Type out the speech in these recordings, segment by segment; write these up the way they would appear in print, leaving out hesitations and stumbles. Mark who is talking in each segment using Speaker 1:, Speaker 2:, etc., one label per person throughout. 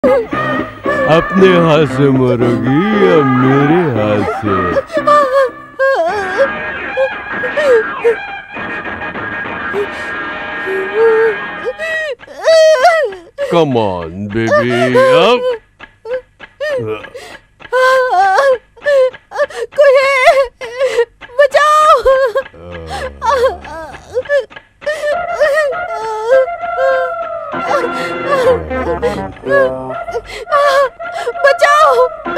Speaker 1: अपने हाथ से मरोगी या मेरे हाथ से? Come on, baby, up.
Speaker 2: कोई है, बचाओ! बचाओ!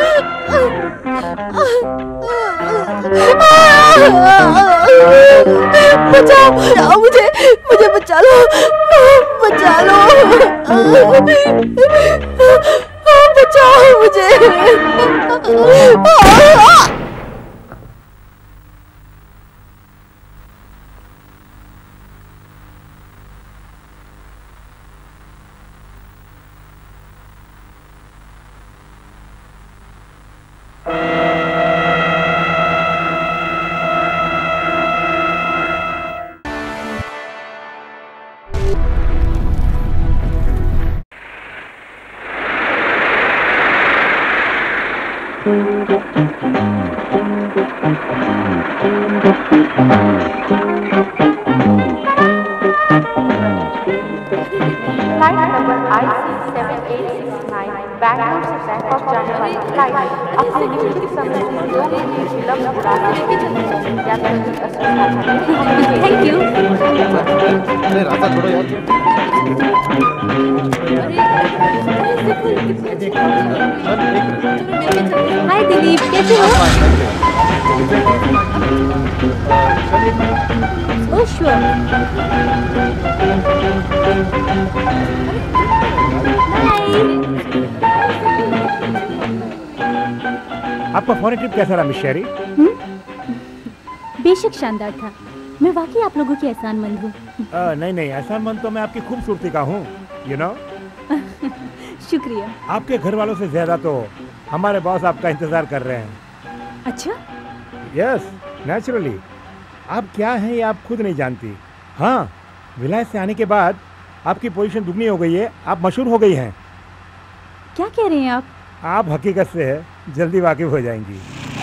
Speaker 2: बचाओ मुझे बचा लो, बचा लो, बचाओ मुझे। हाय दिलीप, कैसे हो? Oh sure.
Speaker 3: आपका फॉरेन ट्रिप कैसा रहा मिस शेरी?
Speaker 4: बेशक शानदार था। मैं वाकई आप लोगों की एहसानमंद हूँ।
Speaker 3: नहीं, एहसानमंद तो मैं आपकी खूबसूरती का हूँ, यू नो।
Speaker 4: शुक्रिया।
Speaker 3: आपके घर वालों से ज्यादा तो हमारे बॉस आपका इंतजार कर रहे हैं।
Speaker 4: अच्छा?
Speaker 3: Yes, naturally. आप क्या हैं ये आप खुद नहीं जानती। हाँ, विलायत से आने के बाद आपकी पोजीशन दुगनी हो गई है, आप मशहूर हो गई हैं।
Speaker 4: क्या कह रहे हैं आप?
Speaker 3: आप हकीकत से जल्दी वाकिफ हो जाएंगी।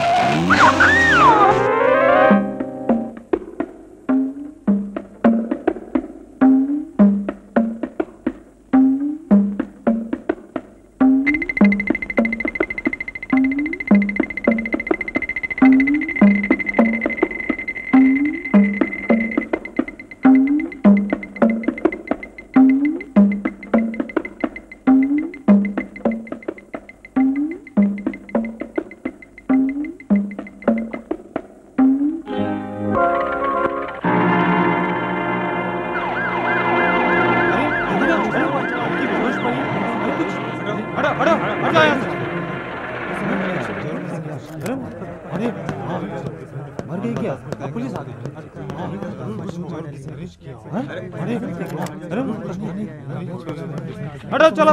Speaker 5: चलो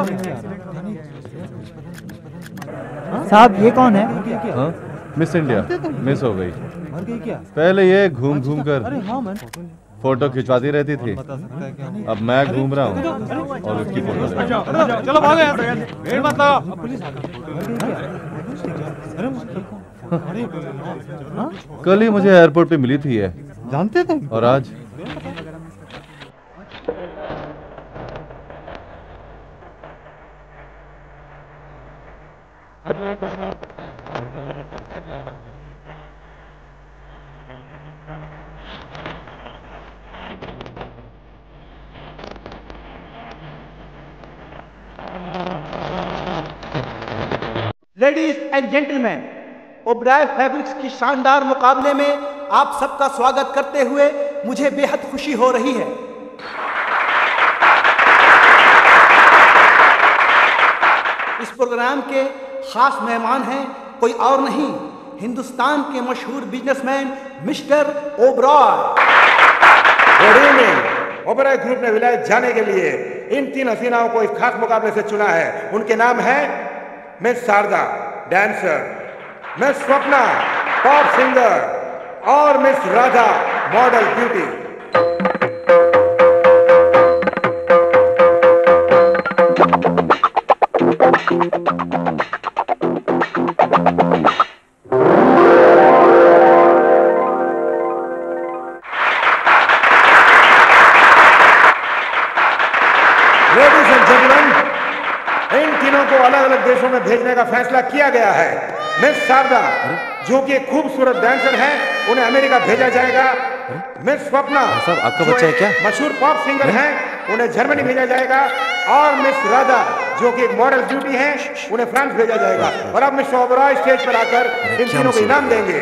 Speaker 6: साहब, ये कौन है?
Speaker 7: हाँ? मिस इंडिया मिस हो गई। पहले ये घूम घूम कर फोटो खिंचवाती रहती थी, अब मैं घूम रहा हूँ और उसकी फोटो।
Speaker 5: चलो भागो यहाँ से, भीड़ मत लगाओ।
Speaker 7: कल ही मुझे एयरपोर्ट पे मिली थी ये।
Speaker 5: जानते थे?
Speaker 7: और आज
Speaker 8: ladies and gentleman, Oberoi fabrics की शानदार मुकाबले में आप सबका स्वागत करते हुए मुझे बेहद खुशी हो रही है। इस प्रोग्राम के खास मेहमान हैं कोई और नहीं, हिंदुस्तान के मशहूर businessman Mr Oberoi.
Speaker 3: Good evening. Oberoi group ने विलायत जाने के लिए इन 3 हसीनाओं को इस खास मुकाबले से चुना है। उनके नाम है miss Sharda dancer, miss Swapna pop singer और miss Radha model beauty. Ladies and gentleman, इन तीनों को अलग अलग देशों में भेजने का फैसला किया गया है। मिस शारदा, जो कि एक खूबसूरत डांसर है, उन्हें अमेरिका भेजा जाएगा। मिस स्वप्ना,
Speaker 9: साहब, आपका बच्चा है क्या?
Speaker 3: मशहूर पॉप सिंगर हैं, उन्हें जर्मनी भेजा जाएगा। और मिस राधा, जो कि एक मॉडल ब्यूटी हैं, उन्हें फ्रांस भेजा जाएगा। और अब मिस्टर ओबरॉय स्टेज पर आकर इन तीनों को इनाम देंगे।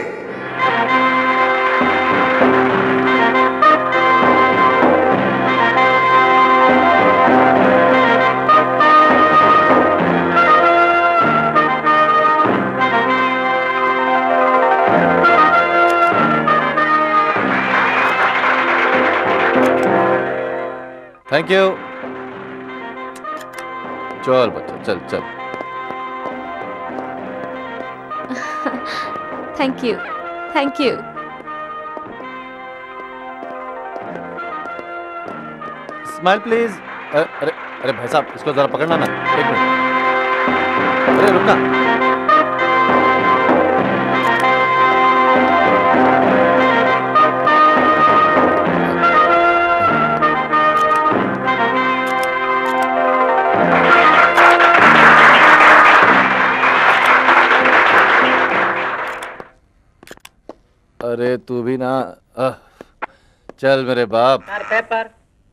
Speaker 7: Thank you. चल बच्चा, चल चल।
Speaker 2: Thank you, thank you.
Speaker 7: Smile please. अरे अरे भाई साहब, इसको जरा पकड़ना ना, एक मिनट। अरे रुकना। अरे तू भी ना। चल मेरे बाप।
Speaker 8: पेपर।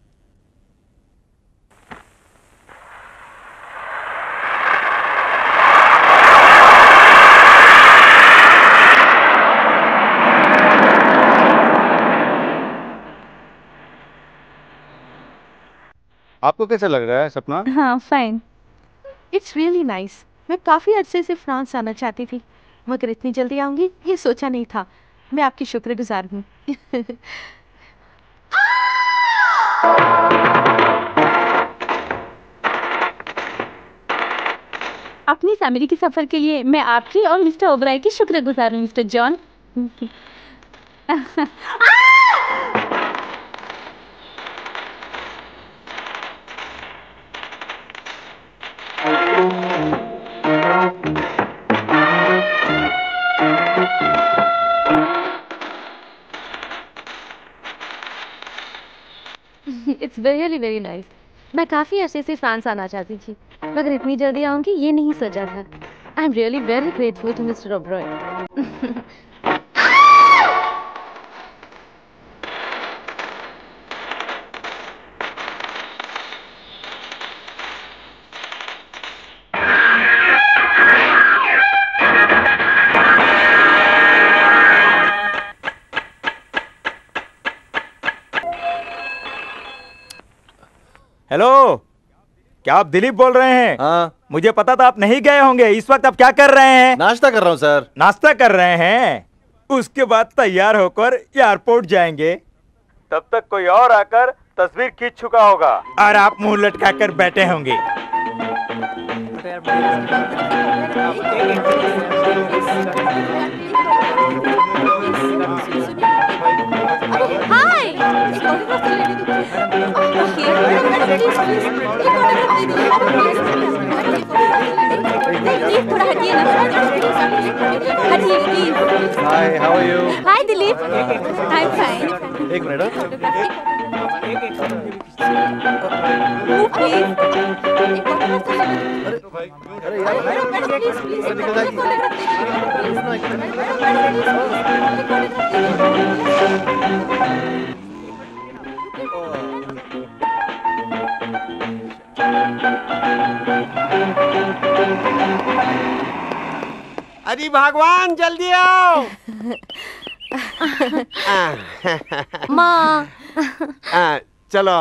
Speaker 5: आपको कैसा लग रहा है सपना?
Speaker 4: हाँ, फाइन।
Speaker 2: It's really nice. मैं काफी अरसे से फ्रांस आना चाहती थी, मगर इतनी जल्दी आऊंगी ये सोचा नहीं था। मैं आपकी शुक्रगुजार हूँ।
Speaker 4: अपनी इस अमेरिकी सफर के लिए मैं आपकी और मिस्टर ओबराय की शुक्रगुजार हूँ, Mr John.
Speaker 2: It's really very nice. मैं काफी अरसे से फ्रांस आना चाहती थी, मगर इतनी जल्दी आऊंगी ये नहीं सोचा था। I am really very grateful to Mr Oberoi.
Speaker 9: Hello, क्या आप दिलीप बोल रहे हैं?
Speaker 7: हाँ।
Speaker 9: मुझे पता था आप नहीं गए होंगे। इस वक्त आप क्या कर रहे हैं?
Speaker 7: नाश्ता कर रहा हूँ सर।
Speaker 9: नाश्ता कर रहे हैं? उसके बाद तैयार होकर एयरपोर्ट जाएंगे। तब तक कोई और आकर तस्वीर खींच चुका होगा और आप मुंह लटकाकर बैठे होंगे।
Speaker 2: हाय। थोड़ा हटिए ना। हटिए please.
Speaker 7: Hi, how are you?
Speaker 2: Hi Dilip. I am fine.
Speaker 7: एक मिनट।
Speaker 2: प्लीज।
Speaker 7: अरे यार, निकल
Speaker 10: अरे भगवान जल्दी आओ।
Speaker 2: माँ।
Speaker 10: चलो।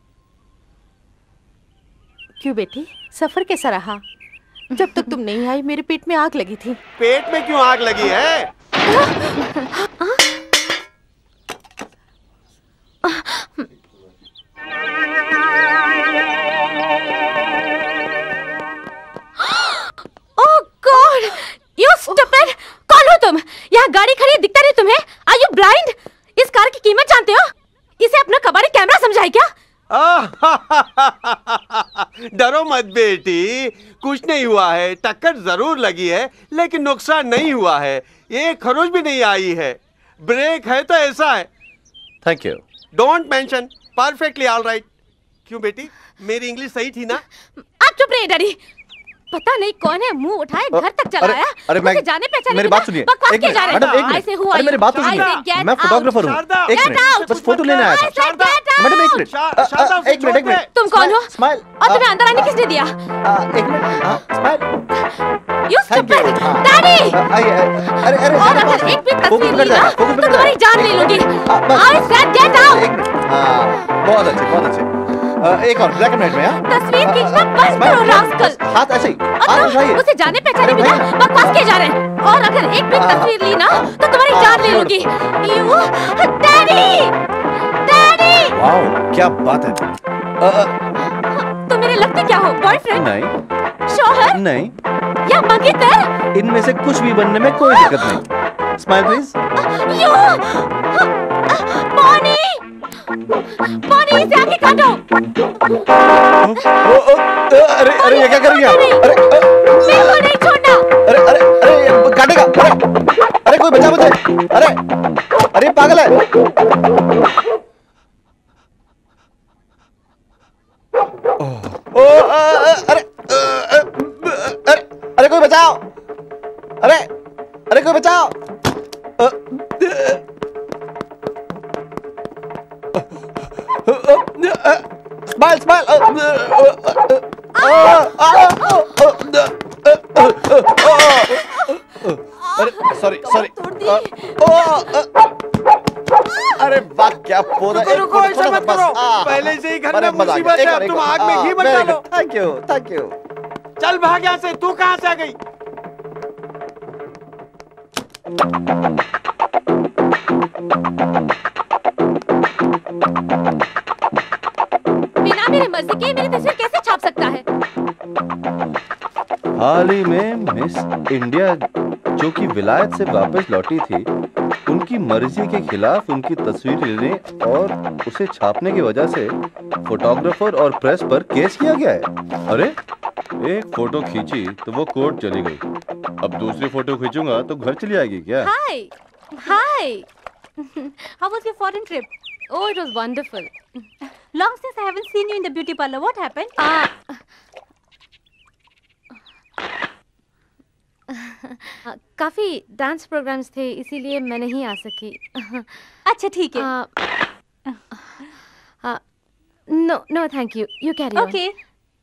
Speaker 2: क्यों बेटी, सफर कैसा रहा? जब तक तुम नहीं आई मेरे पेट में आग लगी थी।
Speaker 10: पेट में क्यों आग लगी है?
Speaker 2: Oh god, you stupid! कौन हो तुम? यहाँ गाड़ी खड़ी है, दिखता नहीं तुम्हें? Are you blind? इस कार की कीमत जानते हो? इसे अपना कबाड़ी कैमरा समझा है क्या?
Speaker 10: डरो मत बेटी, कुछ नहीं हुआ है, टक्कर जरूर लगी है लेकिन नुकसान नहीं हुआ है। एक खरोच भी नहीं आई है। ब्रेक है तो ऐसा है।
Speaker 7: Thank you.
Speaker 10: Don't mention, perfectly all right. क्यों बेटी, मेरी इंग्लिश सही थी ना?
Speaker 2: आप चुप रहिए डैडी। पता नहीं कौन है मुंह उठाए घर तक चला आया।
Speaker 7: अरे मैं
Speaker 2: जाने पहचाने
Speaker 7: मेरी बात सुनिए।
Speaker 2: बकवास किए जा रहे हैं। ऐसे हुआ।
Speaker 7: अरे मेरी बात तो सुनिए। मैं फोटोग्राफर हूँ। एक मिनट, बस फोटो लेने आया था। मैडम एक मिनट, एक मिनट।
Speaker 2: तुम कौन हो?
Speaker 7: स्माइल।
Speaker 2: और तुम्हें अंदर आने किसने दिया?
Speaker 7: एक minute, smile.
Speaker 2: You stupid daddy.
Speaker 7: अरे अरे
Speaker 2: और अगर एक भी तस्वीर ली ना तो तुम्हारी जान ले लूंगी। I said get out.
Speaker 7: हाँ, बहुत अच्छे, बहुत अच्छे। एक और ब्लैक एंड व्हाइट में।
Speaker 2: तस्वीर खींचना बंद करो रास्कल।
Speaker 7: हाथ ऐसे ही, हाथ उठाइए।
Speaker 2: उसे जाने पहचाने बिना बकवास किए जा रहे हैं। और अगर एक भी तस्वीर ली ना तो तुम्हारी जान ले लूंगी। You daddy, daddy.
Speaker 7: वाओ, क्या बात है।
Speaker 2: तुम मेरे लगते क्या हो? बॉयफ्रेंड?
Speaker 7: नहीं।
Speaker 2: शौहर?
Speaker 7: नहीं।
Speaker 2: या मंगेतर?
Speaker 7: इनमें से कुछ भी बनने में कोई दिक्कत नहीं। Smile please.
Speaker 2: You Bonnie, Bonnie इसे आगे काटो।
Speaker 7: अरे अरे ये क्या कर रही है? अरे
Speaker 2: मेरे को नहीं छोड़ना।
Speaker 7: अरे अरे अरे काटेगा। अरे अरे कोई बचा मुझे। अरे अरे पागल है। ओ अरे अरे अरे कोई बचाओ। अरे अरे कोई बचाओ। Smile smile. अरे सॉरी सॉरी। अरे वाह क्या पौधा।
Speaker 10: रुको, ऐसा मत करो। पहले से ही घर में मुसीबत है, अब तुम आग में घी मत डालो।
Speaker 7: Thank you, thank you.
Speaker 10: चल भाग यहाँ से। तू कहाँ से आ गई?
Speaker 2: बिना मेरी मर्जी के मेरी तस्वीर कैसे छाप सकता है?
Speaker 7: हाल ही में मिस इंडिया जो कि विलायत से वापस लौटी थी, उनकी मर्जी के खिलाफ उनकी तस्वीर लेने और उसे छापने की वजह से फोटोग्राफर और प्रेस पर केस किया गया है। अरे एक फोटो खींची तो वो कोर्ट चली गई, अब दूसरी फोटो खींचूंगा तो घर चली आएगी क्या?
Speaker 2: Hi hi, how was your foreign trip? Oh, it was wonderful.
Speaker 4: Long since I haven't seen you in the beauty parlor. What happened?
Speaker 2: काफी डांस प्रोग्राम्स थे इसीलिए मैं नहीं आ सकी।
Speaker 4: अच्छा ठीक है।
Speaker 2: No no thank you, you carry on.
Speaker 4: Okay.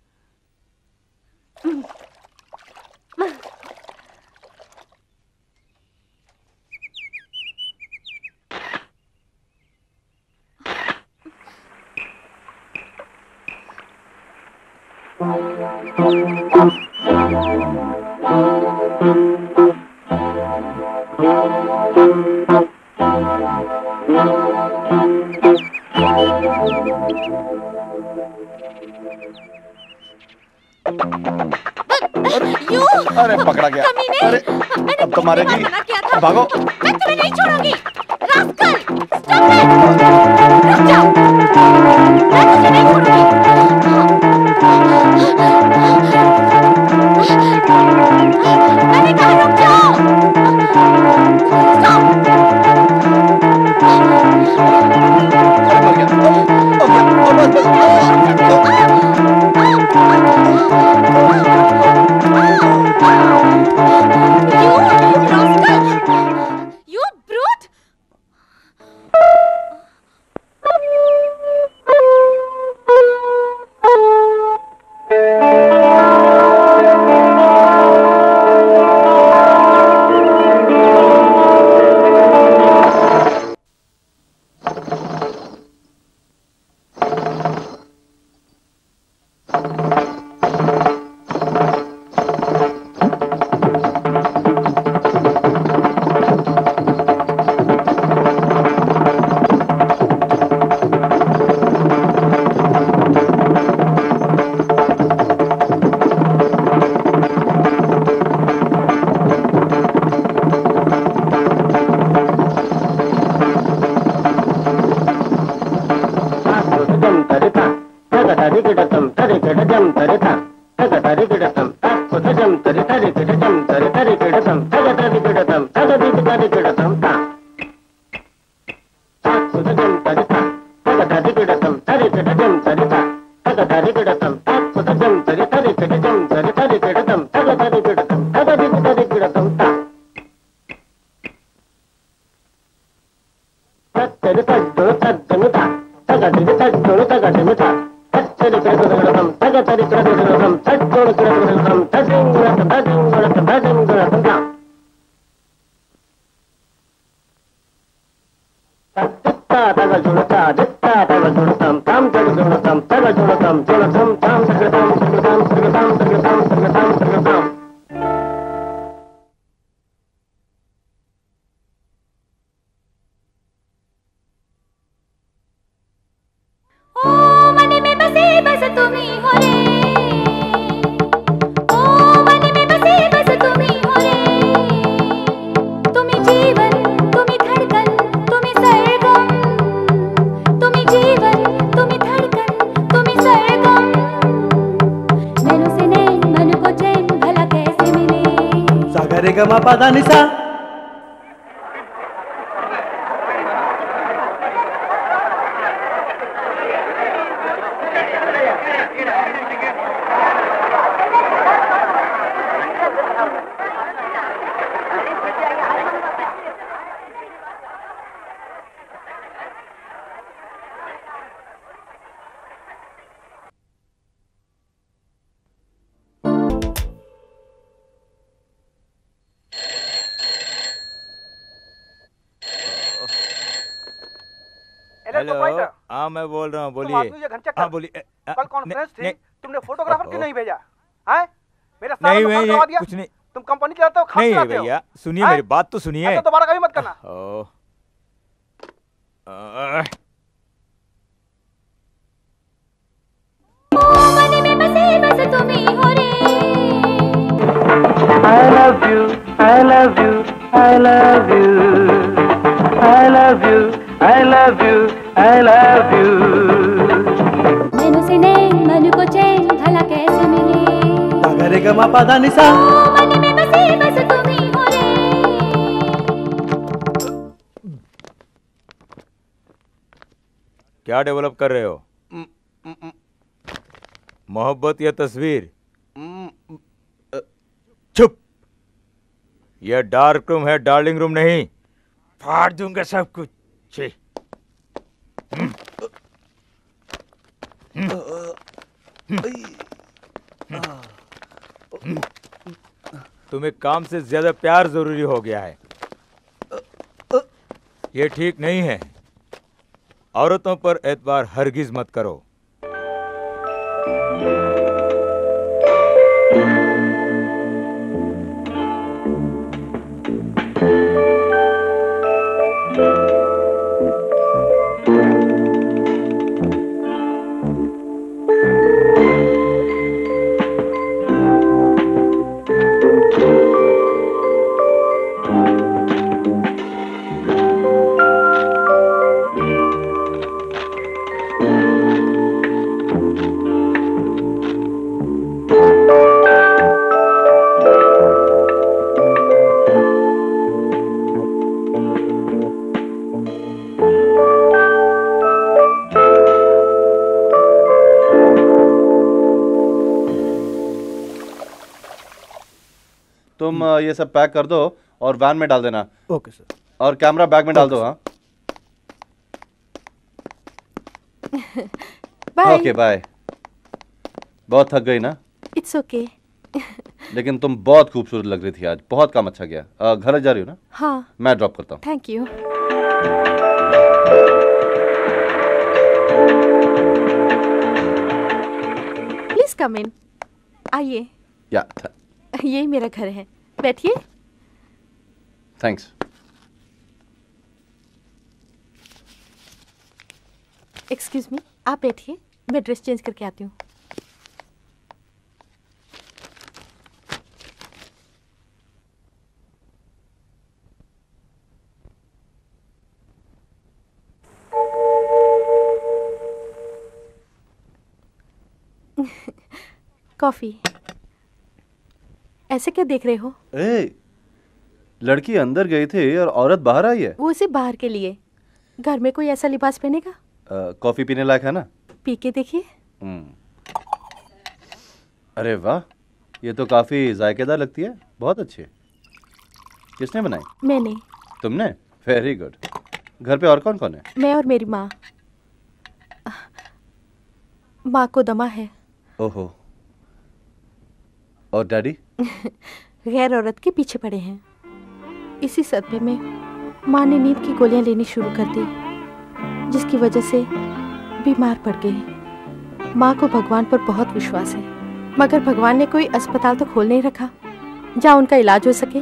Speaker 7: अरे पकड़ा गया। अरे अब तो मारेगी। भागो।
Speaker 2: मैं तुम्हें नहीं छोड़ूंगी। Rascal, stop it. रुक जाओ। मैं तुझे नहीं छोड़ूंगी। मैंने कहा रुक जाओ। स्टॉप।
Speaker 7: अरे मर गया।
Speaker 2: You brute!
Speaker 11: तरि तरि किडतम तरि तरि किडतम तग तरि किडतम तग दिग तरि किडतम ता कुदजम तरि ता तग तरि किडतम तरि किडजम तरि ता तग तरि किडतम ता कुदजम तरि तरि किडजम तरि तरि किडतम तग तरि किडतम तग दिग तरि किडतम ता तरि तड्डु तड्डनुता तग दिग तड्डु तग दिनुता तरि किडतम तग तरि किडतम तड्डु किडतम तदिंगुरतम तदिंगुरतम तदिंगुरतम ता दित्ता तग जुड़ता दित्ता तग जुड़तम ताम तग जुड़तम तग जुड़तम जुड़तम ताम तगतम तगतम तगतम तगतम तगतम तगतम
Speaker 12: ओ मन में बसे बस तुम ही हो रे ओ मन में बसे बस तुम ही हो रे तुम ही जीवन तुम ही धड़कन तुम ही सरगम तुम ही जीवन तुम ही धड़कन तुम ही सरगम नैनो से नैन मन को चैन भला कैसे मिले
Speaker 8: सागरे गमा पादा निसा
Speaker 9: हेलो, हाँ मैं बोल रहा हूँ, बोलिए। हाँ बोलिए।
Speaker 8: कल कॉन्फ्रेंस थी,
Speaker 9: नहीं,
Speaker 8: तुमने फोटोग्राफर क्यों नहीं भेजा? हैं? मेरा सारा
Speaker 9: नहीं
Speaker 8: नुकसान
Speaker 9: भैया,
Speaker 8: करवा दिया।
Speaker 9: कुछ नहीं।
Speaker 8: तुम कंपनी चलाते हो, खास
Speaker 9: नहीं
Speaker 8: चलाते हो।
Speaker 9: भैया, सुनिए मेरी बात तो सुनिए।
Speaker 8: ऐसा दोबारा कभी मत करना।
Speaker 12: मन में बसे बस तुम ही हो रे
Speaker 11: I love you, I love you, I love you, I love you, I love you, I love you.
Speaker 12: नैनो से नैन मन को चैन भला कैसे मिले
Speaker 8: सागरे गमा पादा निसा
Speaker 12: मन में बसे बस तुम ही हो रे
Speaker 9: क्या डेवलप कर रहे हो? मोहब्बत या तस्वीर? चुप! यह डार्क रूम है, डार्लिंग रूम नहीं। फाड़ दूंगा सब कुछ। छी। तुम्हें काम से ज्यादा प्यार जरूरी हो गया है। ये ठीक नहीं है। औरतों पर एतबार हरगिज मत करो।
Speaker 7: तुम ये सब पैक कर दो और वैन में डाल देना।
Speaker 6: Okay sir.
Speaker 7: और कैमरा बैग में डाल दो। हाँ
Speaker 13: बाय।
Speaker 7: Okay bye. बहुत थक गई ना?
Speaker 13: It's okay.
Speaker 7: लेकिन तुम बहुत खूबसूरत लग रही थी आज। बहुत काम अच्छा गया। घर जा रही हो ना?
Speaker 13: हाँ।
Speaker 7: मैं ड्रॉप करता हूँ।
Speaker 13: Thank you. Please come in. आइए।
Speaker 7: या
Speaker 13: ये मेरा घर है, बैठिए।
Speaker 7: थैंक्स।
Speaker 13: एक्सक्यूज मी, आप बैठिए, मैं ड्रेस चेंज करके आती हूँ। कॉफी ऐसे क्या देख रहे हो?
Speaker 7: लड़की अंदर गई थी और औरत बाहर आई है।
Speaker 13: वो सिर्फ बाहर के लिए। घर में कोई ऐसा लिबास पहनेगा?
Speaker 7: कॉफी पीने लायक है ना?
Speaker 13: पी के देखिए।
Speaker 7: अरे वाह, ये तो काफी जायकेदार लगती है। बहुत अच्छी है। किसने बनाई?
Speaker 13: मैंने।
Speaker 7: तुमने? Very good. घर पे और कौन कौन है?
Speaker 13: मैं और मेरी माँ। माँ को दमा है।
Speaker 7: ओहो। और डैडी?
Speaker 13: गैर औरत के पीछे पड़े हैं। इसी सदमे में माँ ने नींद की गोलियां लेनी शुरू कर दी, जिसकी वजह से बीमार पड़ गई। माँ को भगवान पर बहुत विश्वास है, मगर भगवान ने कोई अस्पताल तो खोल नहीं रखा जहाँ उनका इलाज हो सके।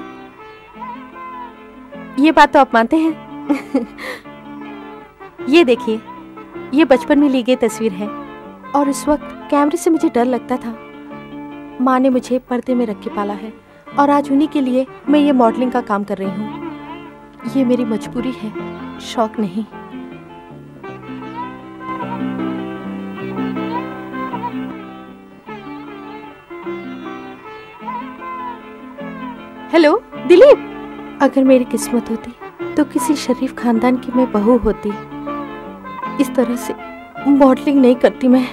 Speaker 13: ये बात तो आप मानते हैं? ये देखिए, ये बचपन में ली गई तस्वीर है और उस वक्त कैमरे से मुझे डर लगता था। माँ ने मुझे पर्दे में रख के पाला है और आज उन्हीं के लिए मैं ये मॉडलिंग का काम कर रही हूँ। ये मेरी मजबूरी है, शौक नहीं। हेलो दिलीप, अगर मेरी किस्मत होती तो किसी शरीफ खानदान की मैं बहू होती। इस तरह से मॉडलिंग नहीं करती मैं।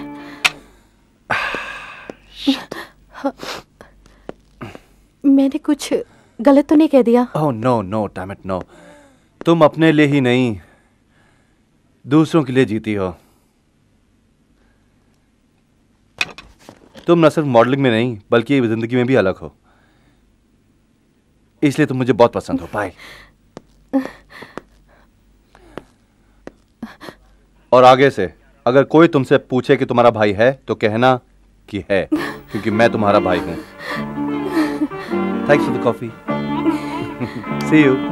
Speaker 13: मैंने कुछ गलत तो नहीं कह दिया?
Speaker 7: Oh no no damn it no. तुम अपने लिए ही नहीं, दूसरों के लिए जीती हो। तुम न सिर्फ मॉडलिंग में नहीं बल्कि जिंदगी में भी अलग हो, इसलिए तुम मुझे बहुत पसंद हो। बाय। और आगे से अगर कोई तुमसे पूछे कि तुम्हारा भाई है तो कहना कि है, क्योंकि मैं तुम्हारा भाई हूं। Thanks for the coffee. See you.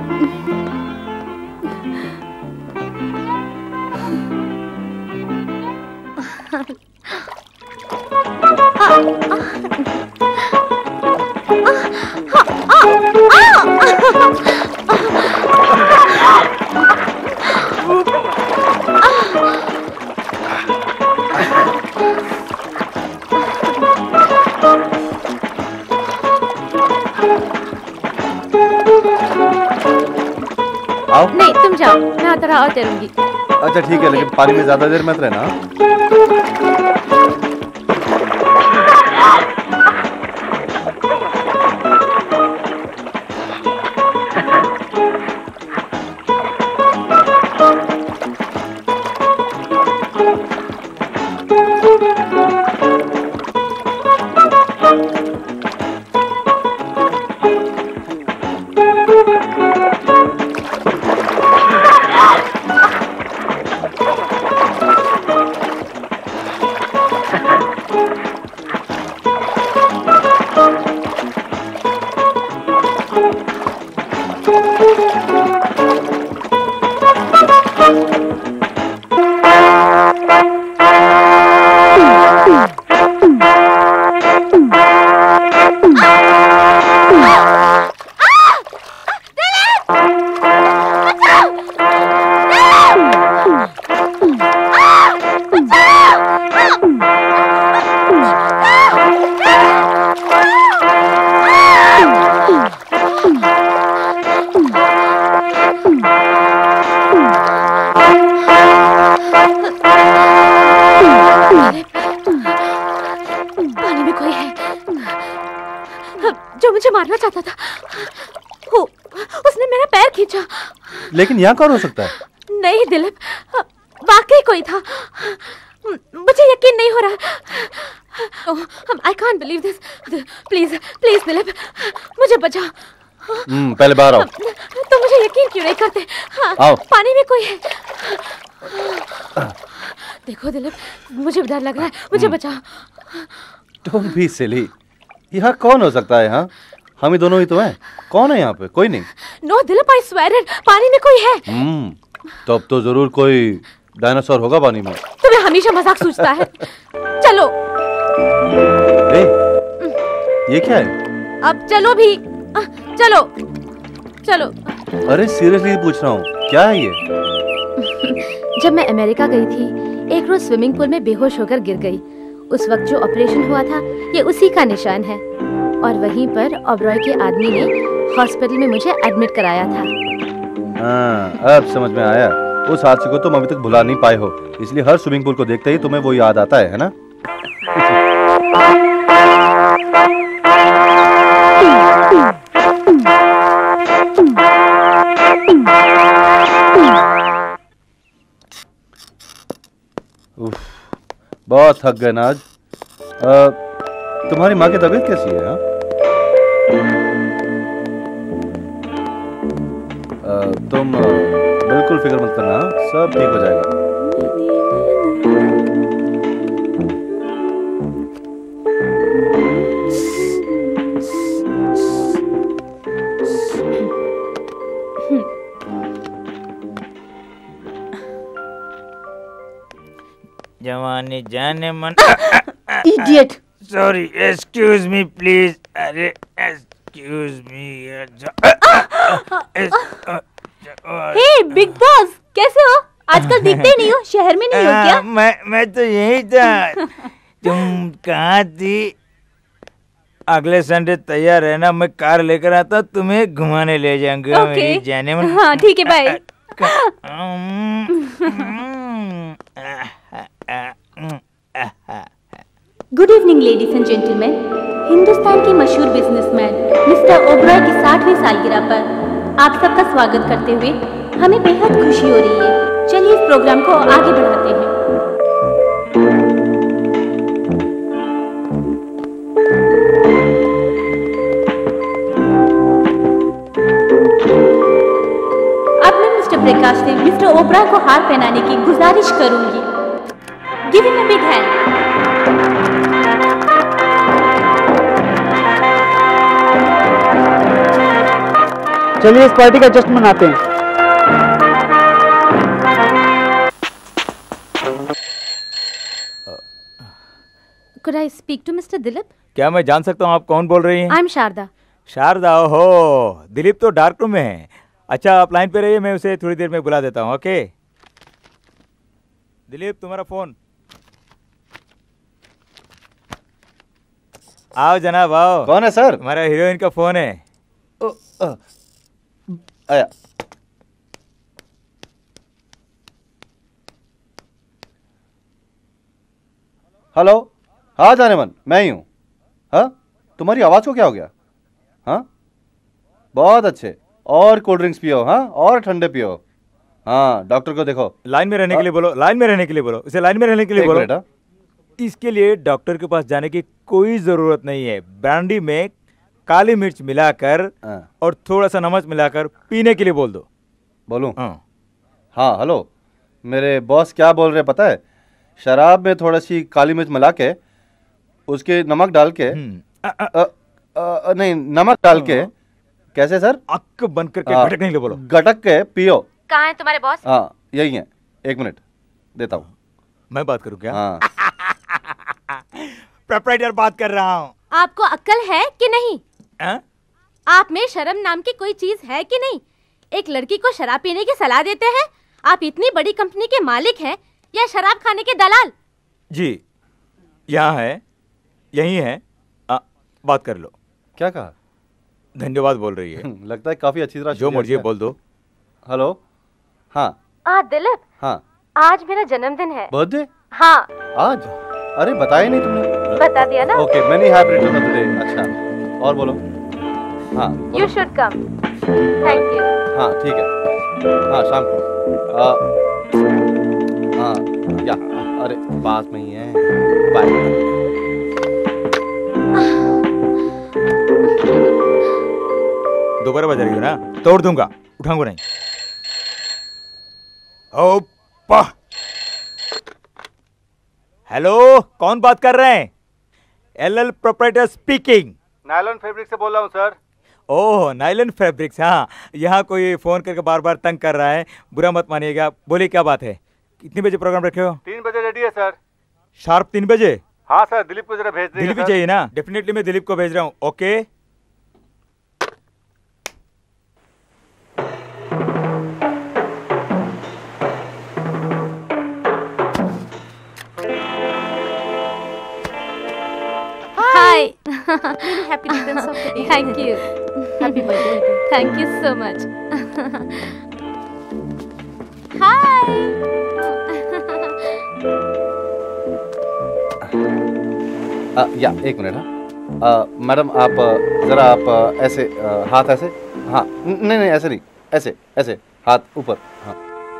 Speaker 7: आओ।
Speaker 2: नहीं तुम जाओ, मैं आता और तैरूंगी।
Speaker 7: अच्छा ठीक है, लेकिन पानी में ज्यादा देर मत रहना। लेकिन यहाँ कौन हो सकता है?
Speaker 13: नहीं दिलीप, वाकई कोई था। मुझे यकीन नहीं हो रहा। I can't believe this. Please please Dilip, मुझे बचा।
Speaker 7: पहले बाहर आओ।
Speaker 13: तो मुझे यकीन क्यों नहीं करते?
Speaker 7: आओ।
Speaker 13: पानी में कोई है। देखो दिलीप, मुझे डर लग रहा है, मुझे बचा।
Speaker 7: Don't be silly। यहाँ कौन हो सकता है? हाँ, हम ही दोनों ही तो हैं। कौन है यहाँ पे? कोई नहीं।
Speaker 13: No Dilip, I swear it, पानी में कोई है।
Speaker 7: तो अब तो जरूर कोई डायनासोर होगा पानी में।
Speaker 13: तुम्हें हमेशा मजाक सूझता है। चलो।
Speaker 7: ये क्या है?
Speaker 13: अब चलो भी। चलो चलो।
Speaker 7: अरे सीरियसली पूछ रहा हूँ, क्या है ये?
Speaker 2: जब मैं अमेरिका गई थी, एक रोज स्विमिंग पूल में बेहोश होकर गिर गई। उस वक्त जो ऑपरेशन हुआ था, ये उसी का निशान है। और वहीं पर ओबरॉय के आदमी ने हॉस्पिटल में मुझे एडमिट कराया था।
Speaker 7: हाँ, अब समझ में आया। उस हादसे को तुम अभी तक भुला नहीं पाए हो, इसलिए हर स्विमिंग पूल को देखते ही तुम्हें वो याद आता है ना? बहुत थक गए ना आज। तुम्हारी माँ की तबीयत कैसी है? हाँ? तुम बिल्कुल फिक्र मत करना, सब ठीक हो जाएगा।
Speaker 9: जवानी जाने मन।
Speaker 13: Idiot.
Speaker 9: Sorry, excuse me please. अरे excuse me.
Speaker 4: Hey big boss, कैसे हो? आजकल दिखते ही नहीं हो, शहर में नहीं हो क्या?
Speaker 9: मैं तो यही था। तुम कहाँ थी? अगले संडे तैयार रहना, मैं कार लेकर आता, तुम्हें घुमाने ले जाऊंगा। मेरी जाने मन।
Speaker 4: हाँ ठीक है, bye. Good evening ladies and gentleman. Hindustan के मशहूर बिजनेसमैन मिस्टर ओबरॉय की 60वीं सालगिरह पर आप सबका स्वागत करते हुए हमें बेहद खुशी हो रही है। चलिए इस प्रोग्राम को आगे बढ़ाते हैं। अब मैं मिस्टर प्रकाश से मिस्टर ओबरॉय को हार पहनाने की गुजारिश करूंगी। Give him a big hand.
Speaker 6: चलिए इस पार्टी का जश्न मनाते हैं।
Speaker 2: Could I speak to Mr. Dilip?
Speaker 9: क्या मैं जान सकता हूँ आप कौन बोल रही हैं?
Speaker 2: I'm शारदा।
Speaker 9: शारदा हो, दिलीप तो डार्क रूम में है। अच्छा आप लाइन पे रहिए, मैं उसे थोड़ी देर में बुला देता हूँ। ओके दिलीप, तुम्हारा फोन। आओ जनाब आओ।
Speaker 7: कौन है सर?
Speaker 9: हमारा हीरोइन का फोन है।
Speaker 7: आया। हेलो, हाँ जाने मन, मैं ही हूँ। हाँ, तुम्हारी आवाज को क्या हो गया? हाँ, बहुत अच्छे। और कोल्ड ड्रिंक्स पियो, हाँ, और ठंडे पियो। हाँ, डॉक्टर को देखो।
Speaker 9: लाइन में रहने के लिए बोलो, लाइन में रहने के लिए बोलो, इसे लाइन में रहने के लिए बोलो।
Speaker 7: बेटा,
Speaker 9: इसके लिए डॉक्टर के पास जाने की कोई जरूरत नहीं है। ब्रांडी में काली मिर्च मिलाकर और थोड़ा सा नमक मिलाकर पीने के लिए बोल दो।
Speaker 7: बोलूं? हाँ हेलो, मेरे बॉस क्या बोल रहे पता है? शराब में थोड़ा सी काली मिर्च मिला के उसके नमक डाल के नहीं नमक डाल के। कैसे सर?
Speaker 9: अक्क बंद करके गटकने के लिए बोलो।
Speaker 7: गटक के पियो।
Speaker 2: कहाँ है तुम्हारे बॉस?
Speaker 7: हाँ यही है, एक मिनट देता हूँ।
Speaker 9: मैं बात करूँ क्या?
Speaker 7: हाँ
Speaker 9: प्रोप्राइटर बात कर रहा हूँ।
Speaker 4: आपको अक्ल है कि नहीं? आप में शर्म नाम की कोई चीज है कि नहीं? एक लड़की को शराब पीने की सलाह देते हैं? आप इतनी बड़ी कंपनी के मालिक हैं या शराब खाने के दलाल?
Speaker 9: जी यहाँ है, यही है, बात कर लो।
Speaker 7: क्या कहा?
Speaker 9: धन्यवाद बोल रही है।
Speaker 7: लगता है काफी अच्छी तरह।
Speaker 9: जो मर्जी बोल दो।
Speaker 7: हेलो, हाँ
Speaker 2: दिलीप,
Speaker 7: हाँ,
Speaker 2: आज मेरा जन्मदिन है।
Speaker 7: बर्थडे?
Speaker 2: हाँ
Speaker 7: आज? अरे बताया नहीं तुमने।
Speaker 2: बता दिया ना।
Speaker 7: Okay, many happy return of the day. अच्छा और बोलो। हाँ
Speaker 2: you should come. Thank you.
Speaker 7: हाँ ठीक है, हाँ शाम को। हाँ या अरे पास में ही है। बाय।
Speaker 9: दोबारा बजा रही हो ना, तोड़ दूंगा, उठाऊंगा नहीं। ओपा, हेलो, कौन बात कर रहे हैं? LL proprietor speaking.
Speaker 5: Nylon fabric से बोल रहा हूँ सर।
Speaker 9: ओह नायलॉन फैब्रिक्स, हाँ। यहाँ कोई फोन करके बार बार तंग कर रहा है, बुरा मत मानिएगा। बोलिए क्या बात है? कितने बजे प्रोग्राम रखे हो?
Speaker 5: 3 बजे रेडी है सर।
Speaker 9: शार्प 3 बजे?
Speaker 5: हाँ सर, दिलीप को जरा भेज दीजिए।
Speaker 9: दिलीप भी चाहिए ना? डेफिनेटली मैं दिलीप को भेज रहा हूँ। Okay
Speaker 2: hi.
Speaker 13: Many happy returns of the day.
Speaker 2: Thank you.
Speaker 13: Happy birthday.
Speaker 2: Thank you so much.
Speaker 7: या एक मिनट। हाँ मैडम, आप जरा आप ऐसे हाथ ऐसे, हाँ नहीं नहीं ऐसे नहीं, ऐसे ऐसे हाथ ऊपर, हाँ।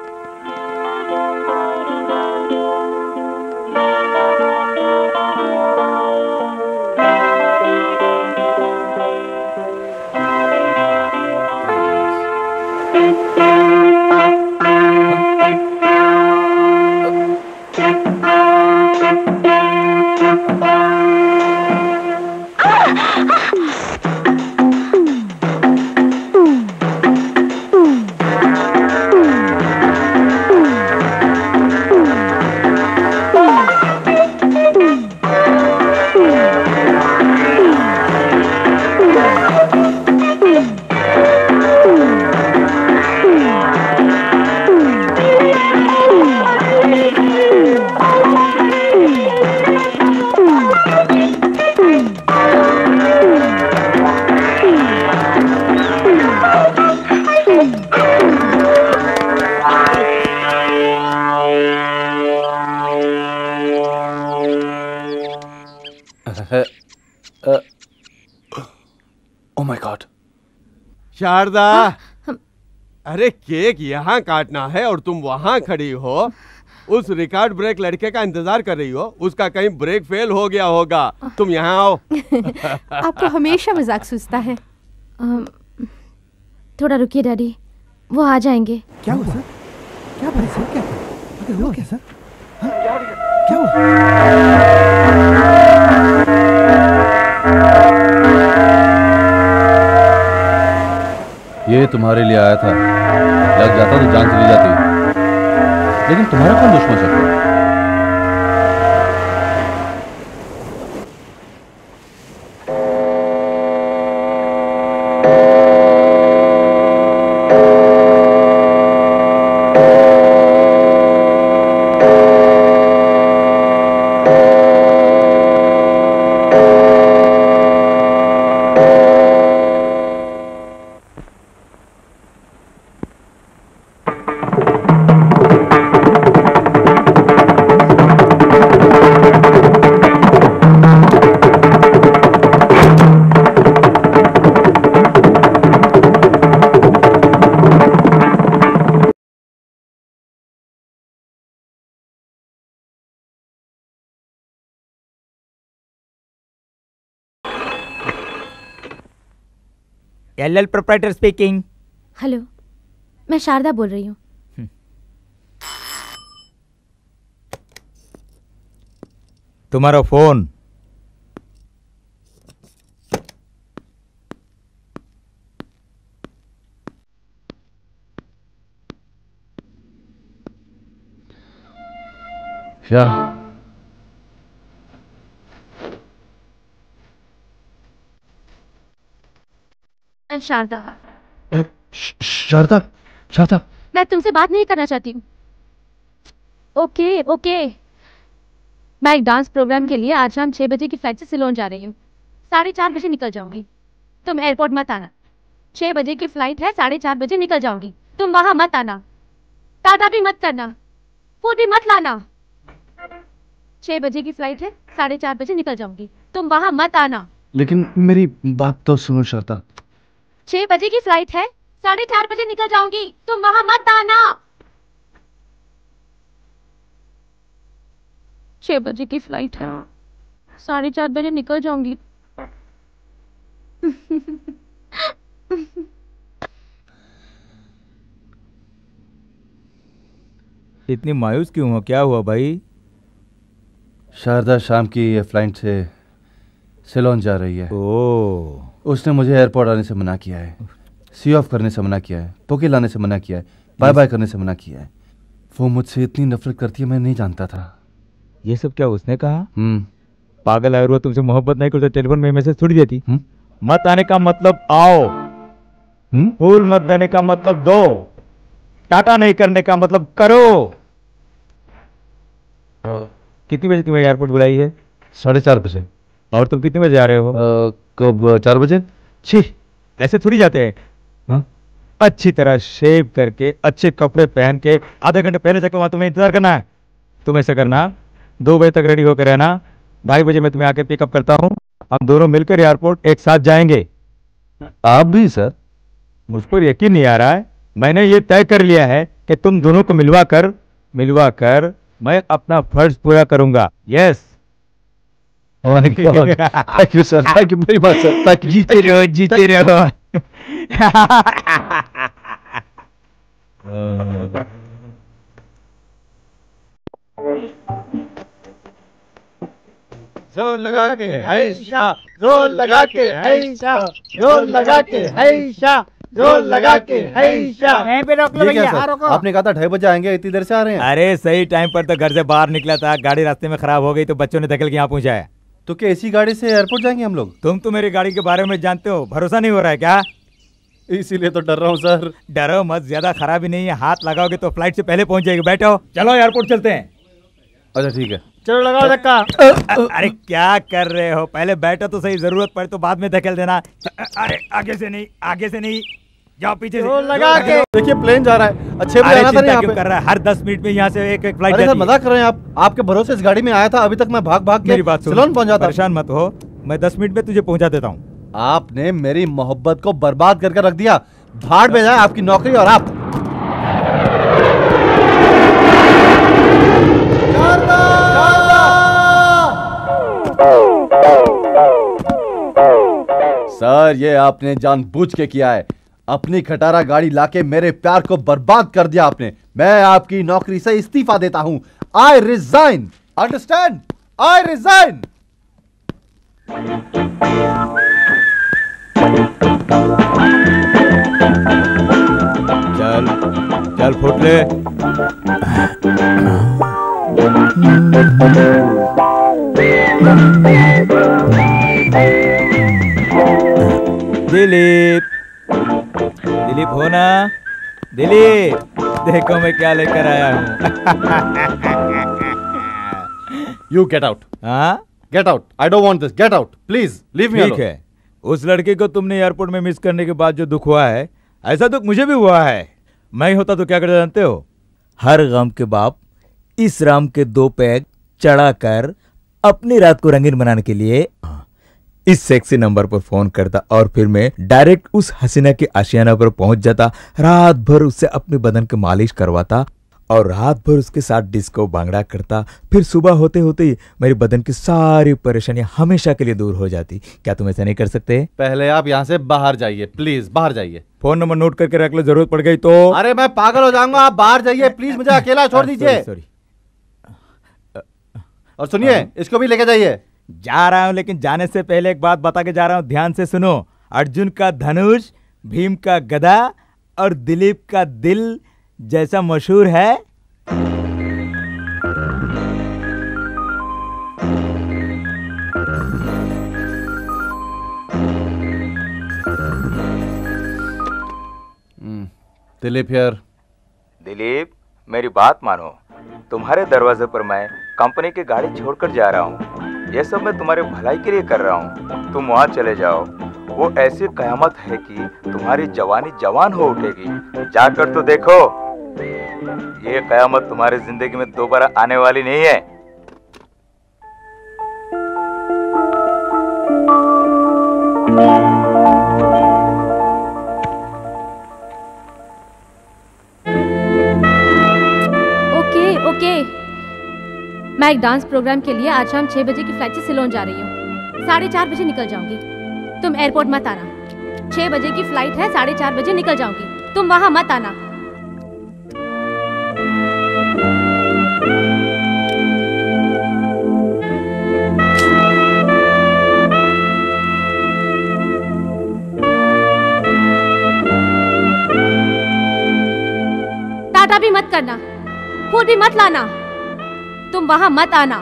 Speaker 10: Oh my God! शारदा, अरे केक यहाँ काटना है और तुम वहाँ खड़ी हो, उस रिकॉर्ड ब्रेक लड़के का इंतजार कर रही हो, उसका कहीं ब्रेक फेल हो गया होगा। तुम यहाँ आओ।
Speaker 13: आपको हमेशा मजाक सूझता है।
Speaker 2: थोड़ा रुकिए डैडी, वो आ जाएंगे।
Speaker 8: क्या हुआ सर? क्या बात सर? क्या हुआ क्या सर? क्या हुआ?
Speaker 7: ये तुम्हारे लिए आया था, लग जाता तो जान चली जाती, लेकिन तुम्हारा कौन दुश्मन सकता?
Speaker 9: LL proprietor speaking.
Speaker 2: हेलो, मैं शारदा बोल रही हूँ।
Speaker 9: तुम्हारा फोन।
Speaker 7: क्या?
Speaker 2: शारदा।
Speaker 8: शारदा, शारदा,
Speaker 2: मैं तुमसे बात नहीं करना चाहती हूँ। ओके ओके, मैं एक डांस प्रोग्राम के लिए आज शाम 6 बजे की फ्लाइट से सिलोन जा रही हूँ। 4:30 बजे निकल जाऊंगी। तुम एयरपोर्ट मत आना। 6 बजे की फ्लाइट है, 4:30 बजे निकल जाऊंगी। तुम वहां मत आना, टाटा भी मत करना, फूड भी मत लाना। 6 बजे की फ्लाइट है, 4:30 बजे निकल जाऊंगी। तुम वहां मत आना।
Speaker 8: लेकिन मेरी बात तो सुनो शारदा।
Speaker 2: 6 बजे की फ्लाइट है, 4:30 बजे निकल जाऊंगी। तुम वहां मत आना। 6 बजे की फ्लाइट है, 4:30 बजे निकल जाऊंगी।
Speaker 9: इतनी मायूस क्यों हो? क्या हुआ भाई?
Speaker 7: शारदा शाम की ये फ्लाइट से सिलोन जा रही है। उसने मुझे एयरपोर्ट आने से मना किया है, सी ऑफ करने से मना किया है, पोके लाने से मना किया है, बाय बाय करने से मना किया है। वो मुझसे इतनी नफरत करती है, मैं नहीं जानता था।
Speaker 9: ये सब क्या उसने कहा? पागल है, वो तुमसे मोहब्बत नहीं करता टेलीफोन में मैसेज थोड़ी देती। मत आने का मतलब आओ, फूल मत देने का मतलब दो, टाटा नहीं करने का मतलब करो। कितनी बजे तुम्हें एयरपोर्ट बुलाई है?
Speaker 7: 4:30 बजे।
Speaker 9: और तुम कितने बजे जा रहे हो?
Speaker 7: कब 4 बजे?
Speaker 9: छी, ऐसे थोड़ी जाते हैं। हाँ? अच्छी तरह शेव करके अच्छे कपड़े पहन के आधे घंटे पहले तक वहां तुम्हें इंतजार करना है। तुम ऐसा करना, 2 बजे तक रेडी होकर रहना, 2:30 बजे मैं तुम्हें आके पिकअप करता हूँ। हम दोनों मिलकर एयरपोर्ट एक साथ जाएंगे।
Speaker 7: आप भी सर?
Speaker 9: मुझ पर यकीन नहीं आ रहा है। मैंने ये तय कर लिया है कि तुम दोनों को मिलवा कर मैं अपना फर्ज पूरा करूंगा। Yes.
Speaker 7: Thank you sir, thank you very much sir, thank you.
Speaker 9: जीते रहो।
Speaker 14: जोर लगा के ऐशा, जोर लगा के ऐशा, जोर लगा के ऐशा, जोर लगा के ऐशा।
Speaker 6: यहीं पे रोक लो भैया। हाँ, रोको।
Speaker 7: आपने कहा था 2:30 बजे आएंगे, इतनी देर से आ रहे हैं।
Speaker 9: अरे सही टाइम पर तो घर से बाहर निकला था, गाड़ी रास्ते में खराब हो गई तो बच्चों ने धकेल के यहाँ पहुंचाया।
Speaker 7: तो क्या इसी गाड़ी से एयरपोर्ट जाएंगे हम लोग?
Speaker 9: तुम तो मेरी गाड़ी के बारे में जानते हो, भरोसा नहीं हो रहा है क्या?
Speaker 7: इसीलिए तो डर रहा हूँ सर।
Speaker 9: डरो मत, ज्यादा खराबी नहीं है, हाथ लगाओगे तो फ्लाइट से पहले पहुंच जाएगी। बैठो, चलो एयरपोर्ट चलते हैं।
Speaker 7: अच्छा ठीक है,
Speaker 6: चलो लगाओ धक्का।
Speaker 9: अरे क्या कर रहे हो, पहले बैठो तो सही, जरूरत पड़े तो बाद में धकेल देना। अरे आगे से नहीं, जाओ पीछे से।
Speaker 6: लगा के
Speaker 7: देखिए प्लेन जा रहा है। अच्छे बजे आना था यहाँ पे।
Speaker 9: कर रहा है, हर 10 मिनट में यहाँ से एक फ्लाइट
Speaker 7: जाती है। मजाक कर रहे हैं आप? आपके भरोसे इस गाड़ी में आया था, अभी तक मैं भाग के
Speaker 9: मेरी बात सुन,
Speaker 7: सिलोन पहुंचा था।
Speaker 9: परेशान मत हो, मैं 10 मिनट में तुझे पहुंचा देता हूँ।
Speaker 7: आपने मेरी मोहब्बत को बर्बाद करके रख दिया। भाड़ में जाए आपकी नौकरी और आप। सर ये आपने जानबूझ के किया है। अपनी खटारा गाड़ी लाके मेरे प्यार को बर्बाद कर दिया आपने। मैं आपकी नौकरी से इस्तीफा देता हूं। I resign, understand? I resign.
Speaker 9: चल फुट ले। दिलीप हो ना? दिलीप, देखो मैं क्या लेकर आया हूँ।
Speaker 7: You get out.
Speaker 9: हाँ,
Speaker 7: get out. I don't want this. Get out please, leave me.
Speaker 9: ठीक है, उस लड़के को तुमने एयरपोर्ट में मिस करने के बाद जो दुख हुआ है, ऐसा दुख मुझे भी हुआ है। मैं होता तो क्या करता जानते हो? हर गम के बाप इस राम के 2 पैग चढ़ाकर अपनी रात को रंगीन बनाने के लिए इस सेक्सी नंबर पर फोन करता और फिर मैं डायरेक्ट उस हसीना के आशियाना पर पहुंच जाता। रात भर उससे अपने बदन की मालिश करवाता और रात भर उसके साथ डिस्को भांगड़ा करता। फिर सुबह होते होते ही मेरे बदन की सारी परेशानियां हमेशा के लिए दूर हो जाती। क्या तुम ऐसा नहीं कर सकते?
Speaker 7: पहले आप यहाँ से बाहर जाइए, प्लीज बाहर जाइए।
Speaker 9: फोन नंबर नोट करके रख लो, जरूरत पड़ गई तो।
Speaker 7: अरे मैं पागल हो जाऊंगा, आप बाहर जाइए प्लीज, मुझे अकेला छोड़ दीजिए।
Speaker 9: सॉरी।
Speaker 7: और सुनिए, इसको भी लेके जाइए।
Speaker 9: जा रहा हूं, लेकिन जाने से पहले एक बात बता के जा रहा हूं, ध्यान से सुनो। अर्जुन का धनुष, भीम का गदा और दिलीप का दिल जैसा मशहूर है।
Speaker 7: दिलीप हियर।
Speaker 9: दिलीप, मेरी बात मानो। तुम्हारे दरवाजे पर मैं कंपनी की गाड़ी छोड़कर जा रहा हूँ। यह सब मैं तुम्हारे भलाई के लिए कर रहा हूँ। तुम वहाँ चले जाओ, वो ऐसी कयामत है कि तुम्हारी जवानी जवान हो उठेगी। जाकर तो देखो, ये कयामत तुम्हारी जिंदगी में दोबारा आने वाली नहीं है।
Speaker 2: ओके, मैं एक डांस प्रोग्राम के लिए आज शाम 6 बजे की फ्लाइट से सिलोन जा रही हूँ। 4:30 बजे निकल जाऊंगी। तुम एयरपोर्ट मत आना। 6 बजे की फ्लाइट है, 4:30 बजे निकल जाऊंगी। तुम वहां मत आना। टाटा भी मत करना, फूल भी मत लाना। तुम वहां मत आना।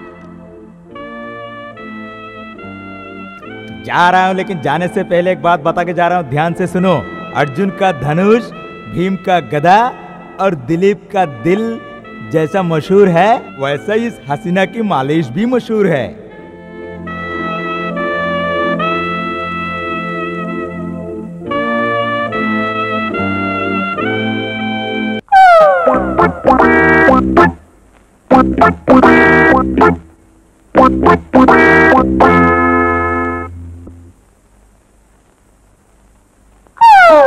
Speaker 9: जा रहा हूं, लेकिन जाने से पहले एक बात बता के जा रहा हूं, ध्यान से सुनो। अर्जुन का धनुष, भीम का गदा और दिलीप का दिल जैसा मशहूर है, वैसा इस हसीना की मालिश भी मशहूर है।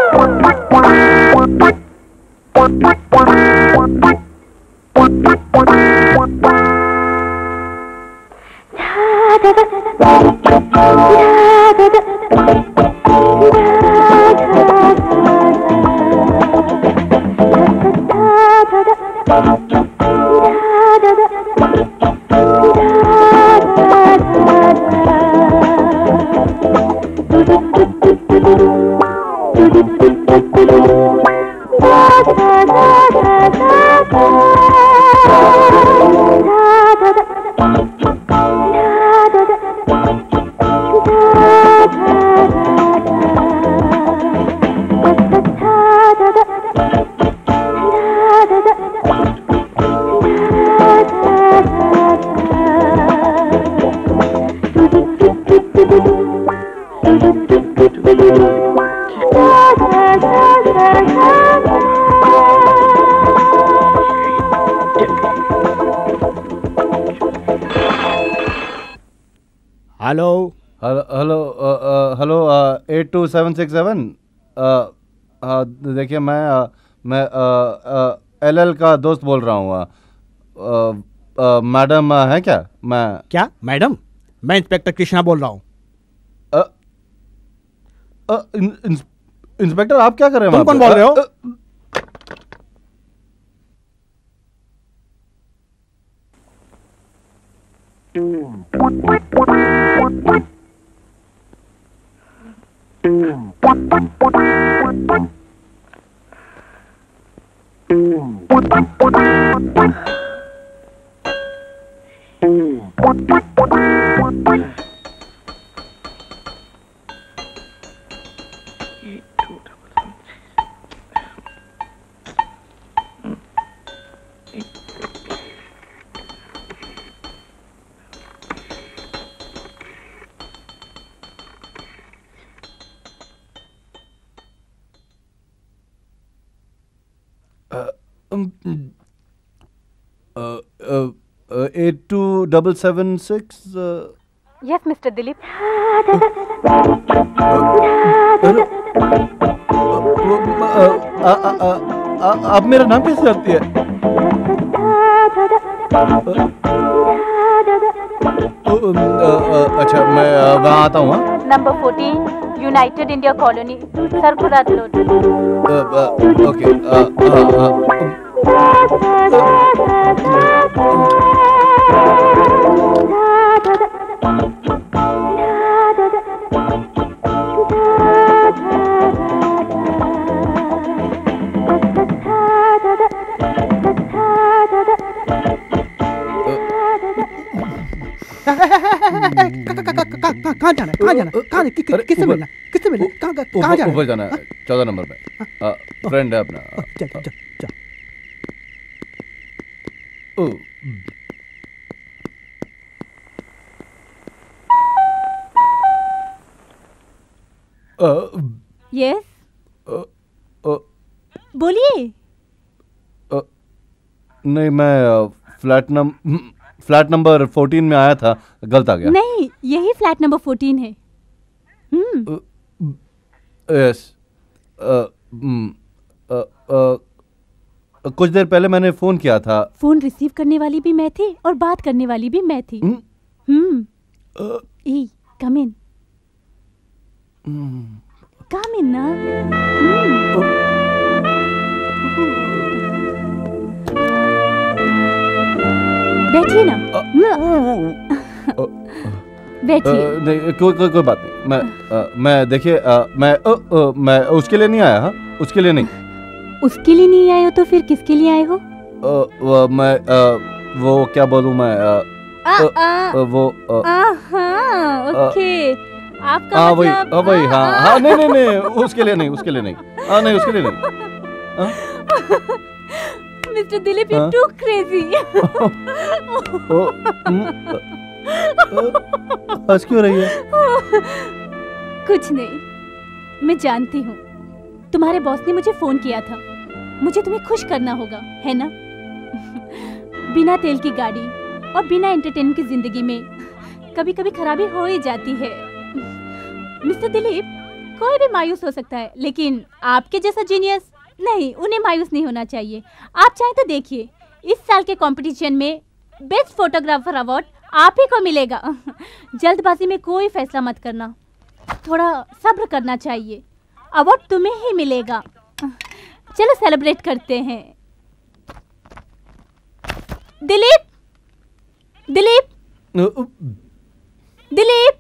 Speaker 6: हेलो
Speaker 7: हेलो हेलो 82767 देखिए मैं एलएल का दोस्त बोल रहा हूँ। मैडम है क्या?
Speaker 6: क्या मैडम? मैं इंस्पेक्टर कृष्णा बोल रहा हूँ।
Speaker 7: इंस्पेक्टर आप क्या कर रहे हैं?
Speaker 6: तुम कौन बोल रहे हो?
Speaker 7: Eight two double seven six.
Speaker 4: Yes, Mr. Dilip.
Speaker 7: आप मेरा नाम कैसे जानती है? अच्छा मैं वहाँ आता हूँ।
Speaker 4: नंबर 14 यूनाइटेड इंडिया कॉलोनी सरकुरात रोड।
Speaker 7: ओके
Speaker 6: कहाँ जाना? कहाँ जाना? कहाँ? किससे मिलना? किससे मिलना? कहाँ जाना?
Speaker 7: ऊपर जाना है 14 नंबर पे। फ्रेंड है अपना।
Speaker 6: चल चल चल चल।
Speaker 4: यस बोलिए।
Speaker 7: नहीं मैं फ्लैट नंबर 14 में आया था, गलत आ गया।
Speaker 4: नहीं यही फ्लैट नंबर 14 है।
Speaker 7: यस कुछ देर पहले मैंने फोन किया था।
Speaker 4: फोन रिसीव करने वाली भी मैं थी और बात करने वाली भी मैं थी। कम इन ना। बैठिए ना। बैठिए।
Speaker 7: नहीं कोई बात नहीं। मैं देखिए मैं उसके लिए नहीं आया। हाँ उसके लिए नहीं।
Speaker 4: उसके लिए नहीं आए हो तो फिर किसके लिए आए हो?
Speaker 7: मैं वो क्या बोलूं मैं वो
Speaker 4: ओके आपका मतलब
Speaker 7: वही हाँ नहीं उसके लिए नहीं नहीं उसके लिए नहीं।
Speaker 4: Mister Dilip you too crazy.
Speaker 7: हंस क्यों रही है?
Speaker 4: कुछ नहीं, मैं जानती हूँ तुम्हारे बॉस ने मुझे फोन किया था। मुझे तुम्हें खुश करना होगा, है ना? बिना तेल की गाड़ी और बिना एंटरटेनमेंट की जिंदगी में कभी कभी खराबी हो ही जाती है। मिस्टर दिलीप कोई भी मायूस हो सकता है, लेकिन आपके जैसा जीनियस नहीं, उन्हें मायूस नहीं होना चाहिए। आप चाहें तो देखिए, इस साल के कंपटीशन में बेस्ट फोटोग्राफर अवार्ड आप ही को मिलेगा। जल्दबाजी में कोई फैसला मत करना, थोड़ा सब्र करना चाहिए, अवार्ड तुम्हें ही मिलेगा। चलो सेलिब्रेट करते हैं। दिलीप, दिलीप, दिलीप,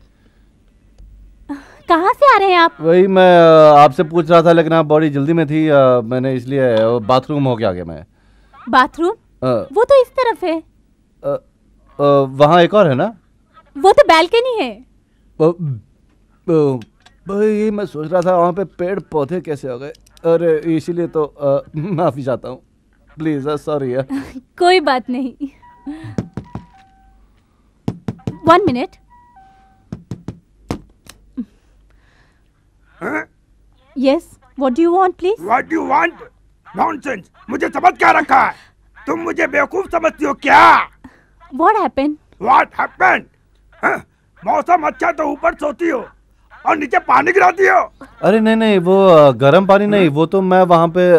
Speaker 4: कहाँ से आ रहे हैं आप?
Speaker 7: वही मैं आपसे पूछ रहा था, लेकिन आप बड़ी जल्दी में थी, मैंने इसलिए बाथरूम हो के आ गया मैं।
Speaker 4: बाथरूम? वो तो इस तरफ है।
Speaker 7: वहाँ एक और है ना?
Speaker 4: वो तो बालकनी है।
Speaker 7: भाई मैं सोच रहा था वहाँ पे पेड़ पौधे कैसे हो गए, अरे इसीलिए तो माफी चाहता हूँ, प्लीज सॉरी।
Speaker 4: कोई बात नहीं। 1 मिनट। Yes, what do you want please?
Speaker 3: What do you want? Nonsense, मुझे समझ क्या रखा है? तुम मुझे बेवकूफ समझती हो क्या?
Speaker 4: What happened?
Speaker 3: What happened? मौसम अच्छा तो ऊपर सोती हो और नीचे पानी गिराती हो।
Speaker 7: अरे नहीं नहीं, वो गर्म पानी नहीं, वो तो मैं वहाँ पे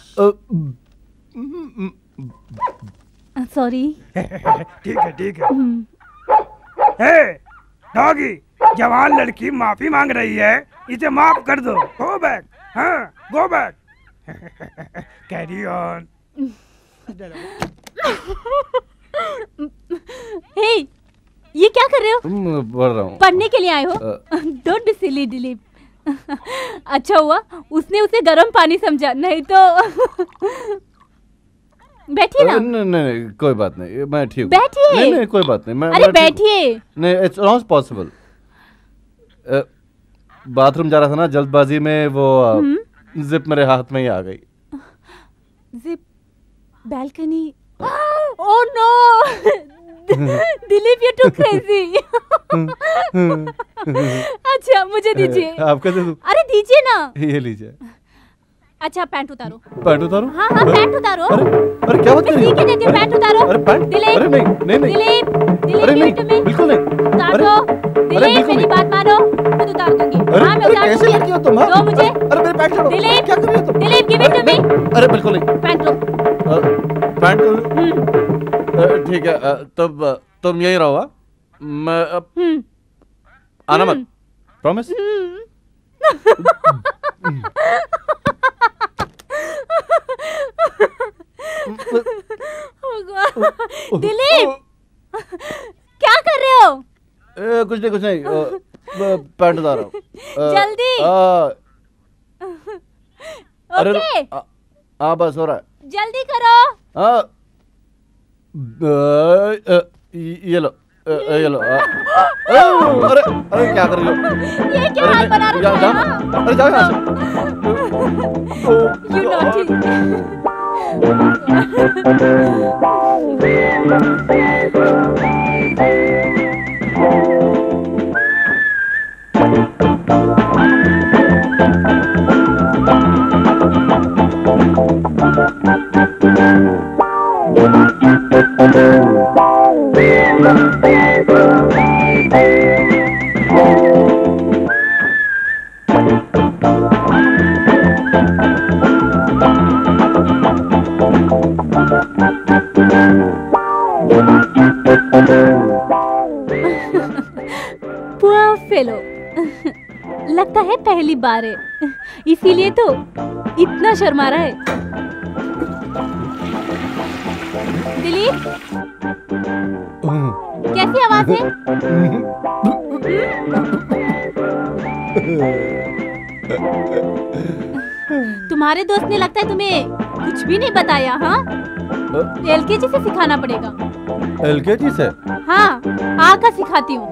Speaker 4: सॉरी।
Speaker 3: ठीक है ठीक है। हे डॉगी, जवान लड़की माफी मांग रही है, इसे माफ कर दो। गो बैक, हाँ go back. Carry on.
Speaker 4: Hey, ये क्या कर रहे हो?
Speaker 7: पढ़ रहा हूँ।
Speaker 4: पढ़ने के लिए आए हो? Don't be silly Dilip. अच्छा हुआ उसने उसे गर्म पानी समझा, नहीं तो बैठिए ना।
Speaker 7: नहीं कोई बात नहीं, मैं ठीक हूँ।
Speaker 4: बैठिए।
Speaker 7: नहीं कोई बात नहीं,
Speaker 4: अरे बैठिए।
Speaker 7: नहीं, इट्स नॉट पॉसिबल। बाथरूम जा रहा था ना, जल्दबाजी में वो जिप मेरे हाथ में ही आ गई।
Speaker 4: Zip? Balcony? Oh no Dilip, you too crazy. अच्छा मुझे दीजिए।
Speaker 7: आप कैसे?
Speaker 4: अरे दीजिए ना।
Speaker 7: ये लीजिए।
Speaker 4: अच्छा पैंट उतारो।
Speaker 7: पैंट उतारो?
Speaker 4: हाँ हाँ पैंट उतारो।
Speaker 7: अरे क्या बात कर रही हो?
Speaker 4: ठीक है देती हूँ, पैंट उतारो।
Speaker 7: अरे पैंट?
Speaker 4: दिलीप,
Speaker 7: अरे नहीं
Speaker 4: दिलीप,
Speaker 7: अरे नहीं, बिल्कुल नहीं।
Speaker 4: उतार दो। दिलीप मेरी बात मानो, खुद उतार दूंगी। हाँ मैं उतार दूंगी।
Speaker 7: कैसे लड़की हो तुम?
Speaker 4: दो मुझे।
Speaker 7: अरे मेरे पैंट छोड़ो।
Speaker 4: दिलीप,
Speaker 7: क्या कर रही हो तुम?
Speaker 4: Dilip give it to me.
Speaker 7: अरे बिल्कुल नहीं।
Speaker 4: पैंट लो।
Speaker 7: पैंट ठीक है, तब तुम यहीं रहो। मैं आना मत, प्रॉमिस?
Speaker 4: दिलीप क्या कर रहे हो?
Speaker 7: कुछ नहीं, पैंट उतार रहा हूँ।
Speaker 4: जल्दी।
Speaker 7: अरे
Speaker 4: ओके।
Speaker 7: हाँ बस हो रहा है।
Speaker 4: जल्दी करो।
Speaker 7: ये लो ये लो। अरे क्या कर रही हो?
Speaker 4: ये क्या हाल बना रखा है?
Speaker 7: अरे जाओ यहाँ से।
Speaker 4: You naughty। पुअर फेलो, लगता है पहली बार है, इसीलिए तो इतना शर्मा रहा है। दिलीप, कैसी आवाज है? तुम्हारे दोस्त ने लगता है तुम्हें कुछ भी नहीं बताया। हाँ, एलकेजी से सिखाना पड़ेगा।
Speaker 7: एलकेजी से?
Speaker 4: हाँ, आकर सिखाती हूँ।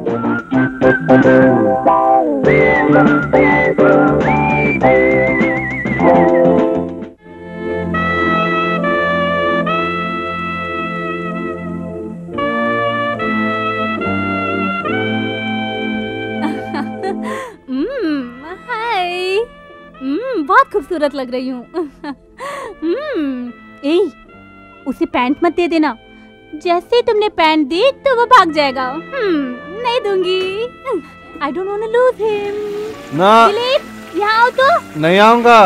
Speaker 4: हाय, बहुत खूबसूरत लग रही हूँ। उसे पैंट मत दे देना, जैसे ही तुमने पैंट दी तो वो भाग जाएगा। नहीं दूंगी। I don't want to lose him.
Speaker 7: ना।
Speaker 4: दिलीप, यहाँ आओ तो।
Speaker 7: नहीं आऊंगा।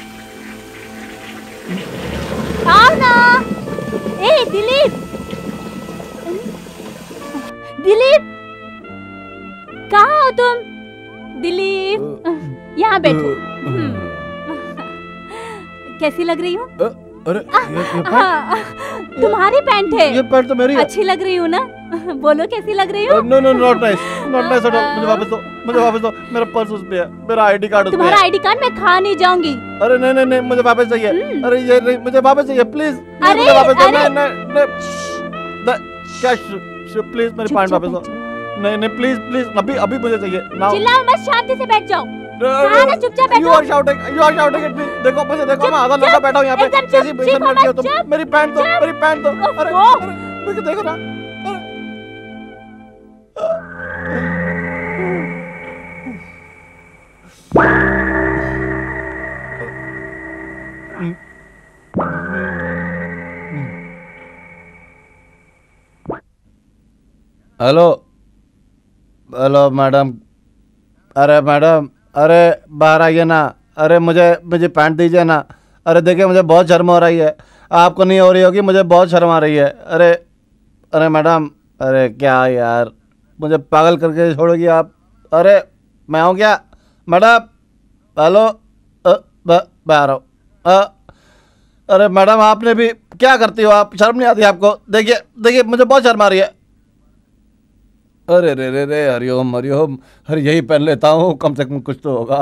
Speaker 4: आओ ना। ए दिलीप, दिलीप कहाँ हो तुम? दिलीप यहाँ बैठो। कैसी लग रही हूँ?
Speaker 7: अरे ये पैंट?
Speaker 4: तुम्हारी पैंट है।
Speaker 7: ये पैंट तो मेरी है।
Speaker 4: अच्छी लग रही हूँ ना? बोलो कैसी लग रही हूँ?
Speaker 7: No no not nice, not nice at all. मुझे वापस दो, मुझे वापस दो। मेरा पर्स उस पे है, मेरा आईडी कार्ड उस पे है।
Speaker 4: तुम्हारा आईडी कार्ड मैं खा नहीं जाऊंगी।
Speaker 7: अरे नहीं नहीं नहीं, मुझे वापस चाहिए। अरे ये नहीं, मुझे वापस चाहिए प्लीज।
Speaker 4: अरे
Speaker 7: मुझे वापस दो।
Speaker 4: अरे
Speaker 7: नहीं क्या प्लीज मेरी पैंट वापस दो। नहीं नहीं प्लीज प्लीज, अभी अभी मुझे चाहिए।
Speaker 4: चिल्लाओ मत, शांति से बैठ जाओ। चुपचाप बैठो।
Speaker 7: You are shouting at me। देखो मुझे, देखो मैं आधा लड़का बैठा हूँ यहाँ पे। कैसी पोजीशन में बैठी हो तुम? मेरी पैंट दो, मेरी पैंट दो। अरे मुझे देखो ना। Hello hello madam. अरे मैडम, अरे बाहर आइए ना। अरे मुझे पैंट दीजिए ना। अरे देखिए मुझे बहुत शर्म हो रही है। आपको नहीं हो रही होगी, मुझे बहुत शर्म आ रही है। अरे अरे मैडम, अरे क्या यार, मुझे पागल करके छोड़ोगी आप? अरे मैं हूँ क्या मैडम? हेलो मैं आ रहा हूँ। अरे मैडम आपने भी क्या करती हो आप? शर्म नहीं आती आपको? देखिए देखिए मुझे बहुत शर्म आ रही है। अरे रे रे रे, हरिओम हरिओम। अरे यही पहन लेता हूँ, कम से कम कुछ तो होगा।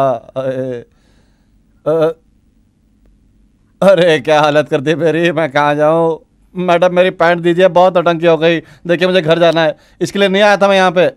Speaker 7: अरे क्या हालत कर दी मेरी, मैं कहाँ जाऊँ? मैडम मेरी पैंट दीजिए, बहुत नौटंकी हो गई। देखिए मुझे घर जाना है, इसके लिए नहीं आया था मैं यहाँ पे।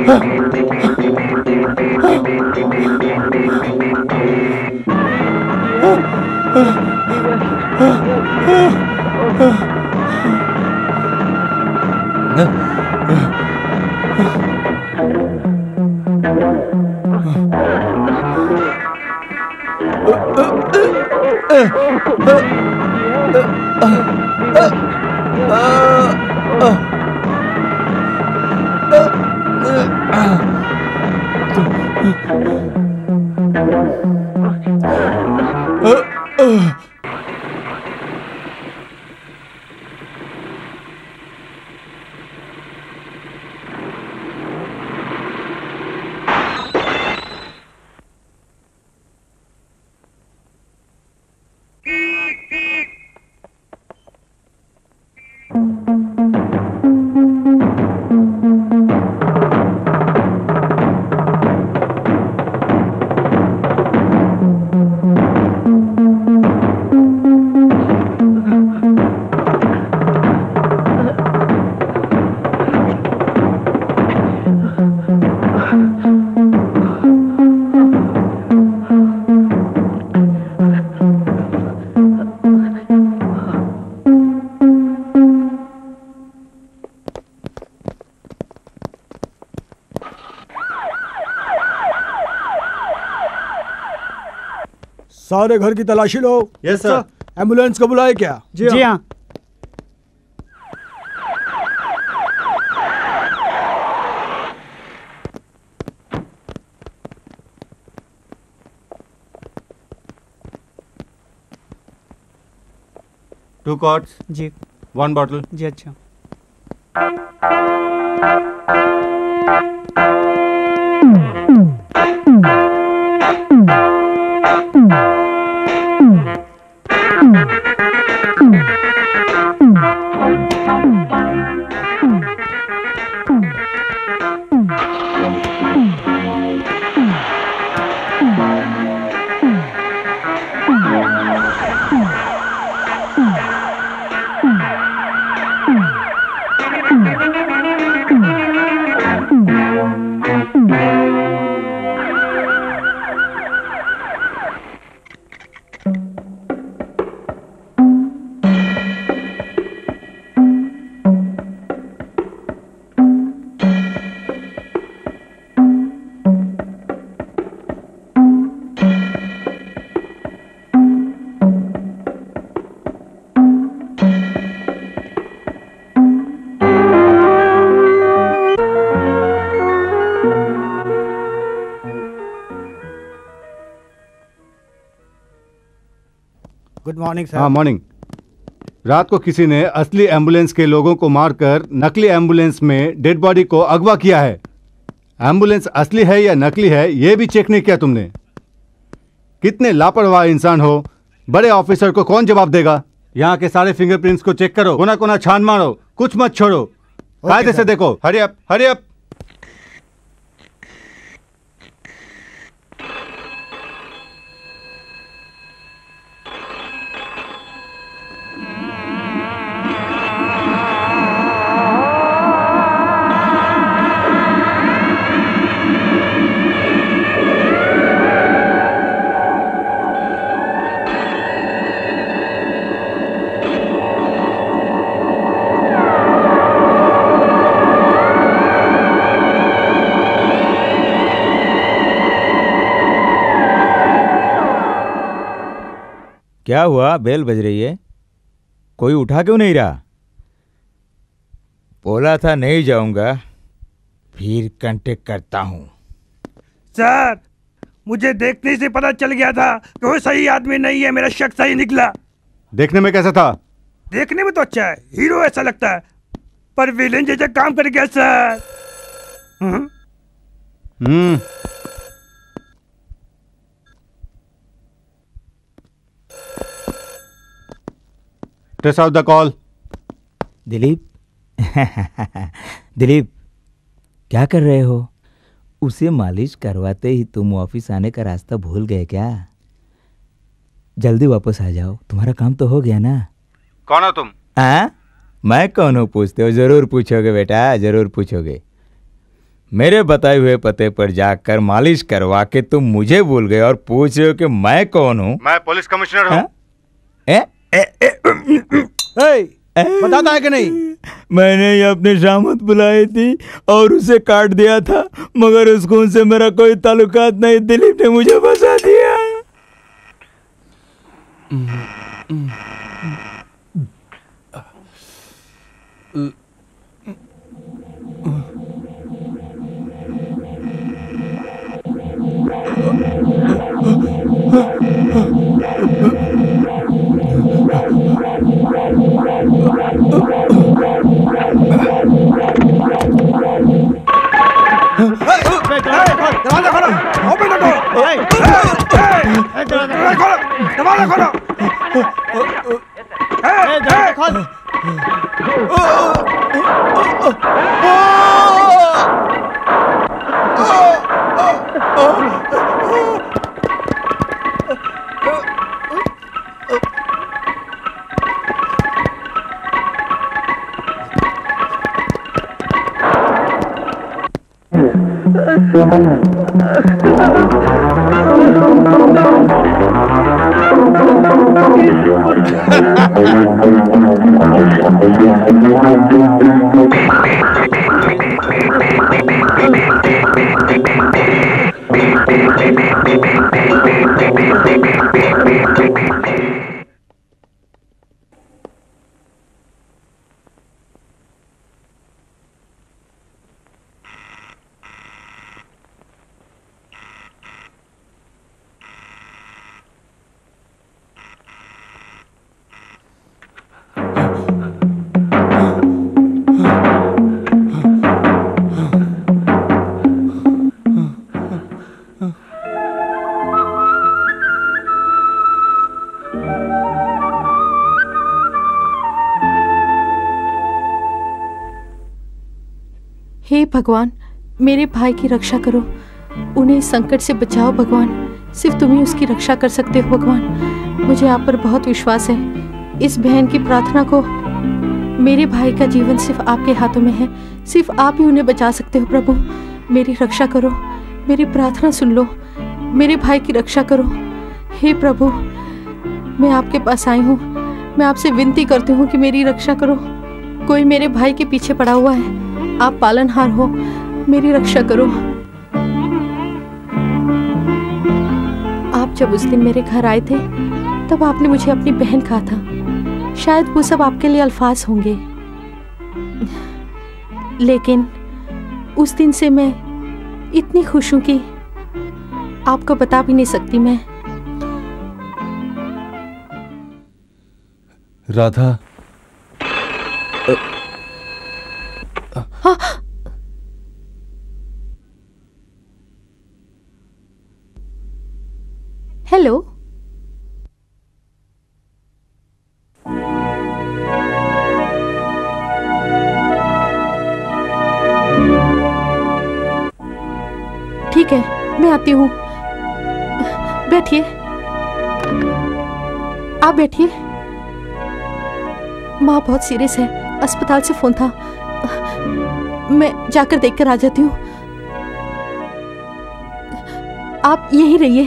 Speaker 15: सारे घर की तलाशी लो।
Speaker 16: Yes sir.
Speaker 15: एम्बुलेंस को बुलाए क्या?
Speaker 16: जी हाँ।
Speaker 5: टू कॉट्स
Speaker 16: जी।
Speaker 5: 1 बॉटल।
Speaker 16: जी अच्छा।
Speaker 15: Good morning sir.
Speaker 17: हाँ मॉर्निंग। रात को किसी ने असली एम्बुलेंस के लोगों को मारकर नकली एम्बुलेंस में डेड बॉडी को अगवा किया है। एम्बुलेंस असली है या नकली है ये भी चेक नहीं किया तुमने। कितने लापरवाह इंसान हो। बड़े ऑफिसर को कौन जवाब देगा? यहाँ के सारे फिंगरप्रिंट्स को चेक करो, कोना कोना छान मारो, कुछ मत छोड़ो। कायदे से देखो। Hurry up, hurry up.
Speaker 9: क्या हुआ? बेल बज रही है, कोई उठा क्यों नहीं रहा? बोला था नहीं जाऊंगा, फिर कांटेक्ट करता हूं।
Speaker 15: सर, मुझे देखने से पता चल गया था कि वो सही आदमी नहीं है। मेरा शक सही निकला।
Speaker 17: देखने में कैसा था?
Speaker 15: देखने में तो अच्छा है, हीरो ऐसा लगता है, पर विलेन जैसा काम कर गया sir.
Speaker 17: Trace out the call.
Speaker 9: Dilip Dilip, क्या कर रहे हो? उसे मालिश करवाते ही तुम ऑफिस आने का रास्ता भूल गए क्या? जल्दी वापस आ जाओ, तुम्हारा काम तो हो गया ना।
Speaker 17: कौन हो तुम?
Speaker 9: मैं कौन हूँ पूछते हो? जरूर पूछोगे बेटा, जरूर पूछोगे। मेरे बताए हुए पते पर जाकर मालिश करवा के तुम मुझे भूल गए और पूछ रहे हो कि मैं कौन हूँ?
Speaker 17: मैं पुलिस कमिश्नर हूँ।
Speaker 8: बताता है कि नहीं?
Speaker 9: मैंने ही अपनी शामत बुलाई थी और उसे काट दिया था, मगर उस खून से मेरा कोई ताल्लुकात नहीं। दिलीप ने मुझे फंसा दिया।
Speaker 15: दरवाजा खोलो, ओपन द डोर। दरवाजा खोलो।
Speaker 13: हे भगवान, मेरे भाई की रक्षा करो, उन्हें इस संकट से बचाओ भगवान। सिर्फ तुम ही उसकी रक्षा कर सकते हो भगवान। मुझे आप पर बहुत विश्वास है। इस बहन की प्रार्थना को, मेरे भाई का जीवन सिर्फ आपके हाथों में है। सिर्फ आप ही उन्हें बचा सकते हो प्रभु। मेरी रक्षा करो, मेरी प्रार्थना सुन लो, मेरे भाई की रक्षा करो। हे प्रभु, मैं आपके पास आई हूँ। मैं आपसे विनती करती हूँ कि मेरी रक्षा करो। कोई मेरे भाई के पीछे पड़ा हुआ है। आप पालनहार हो, मेरी रक्षा करो। आप जब उस दिन मेरे घर आए थे तब आपने मुझे अपनी बहन कहा था। शायद वो सब आपके लिए अल्फाज होंगे, लेकिन उस दिन से मैं इतनी खुश हूं कि आपको बता भी नहीं सकती। मैं
Speaker 7: राधा,
Speaker 13: हाँ। हेलो, ठीक है, मैं आती हूँ। बैठिए, आप बैठिए। माँ बहुत सीरियस है, अस्पताल से फोन था। मैं जाकर देखकर आ जाती हूँ। आप यहीं रहिए।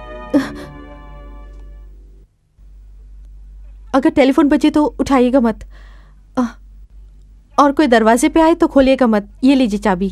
Speaker 13: अगर टेलीफोन बजे तो उठाइएगा मत, और कोई दरवाजे पे आए तो खोलिएगा मत। ये लीजिए चाबी।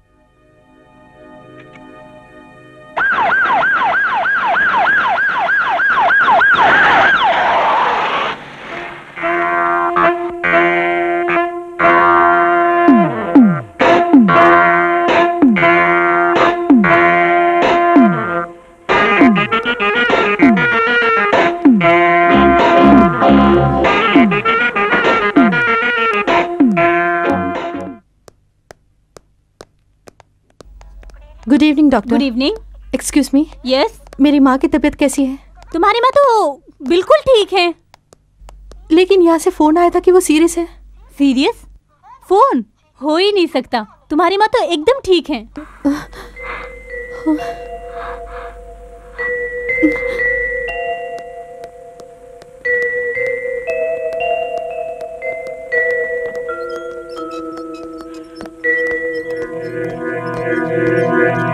Speaker 13: Good evening doctor.
Speaker 4: Good evening.
Speaker 13: Excuse me.
Speaker 4: Yes.
Speaker 13: मेरी माँ की तबीयत कैसी है?
Speaker 4: तुम्हारी माँ तो बिल्कुल ठीक है।
Speaker 13: लेकिन यहाँ से फोन आया था कि वो सीरियस है।
Speaker 4: सीरियस? फोन हो ही नहीं सकता। तुम्हारी माँ तो एकदम ठीक है।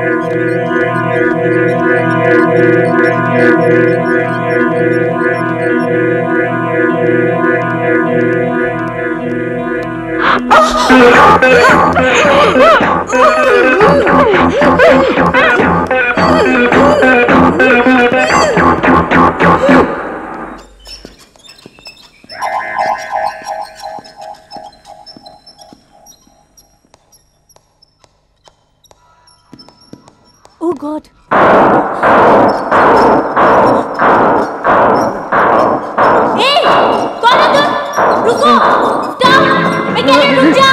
Speaker 13: Oh God!
Speaker 12: ए, कौन है तुम? रुको! Stop! मैं कह रही हूँ रुक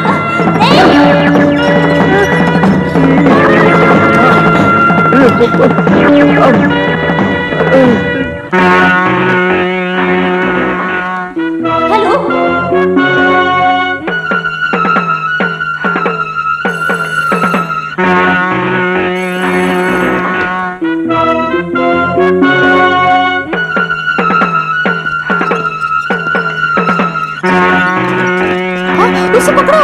Speaker 13: उसे पकड़ो।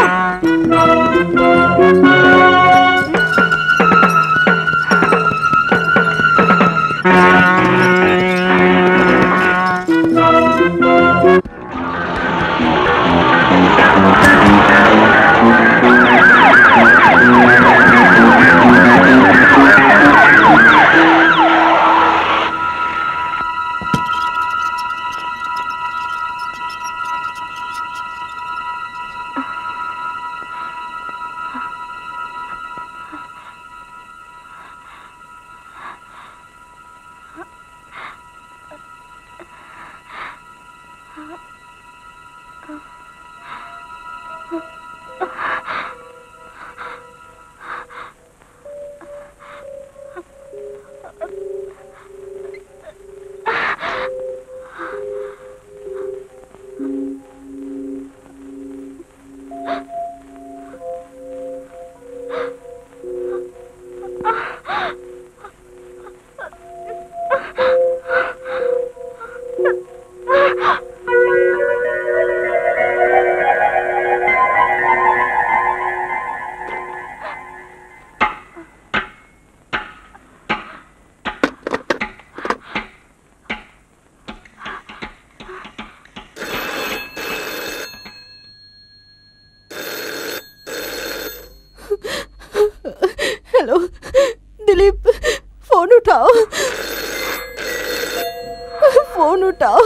Speaker 13: हेलो दिलीप, फोन उठाओ, फोन उठाओ।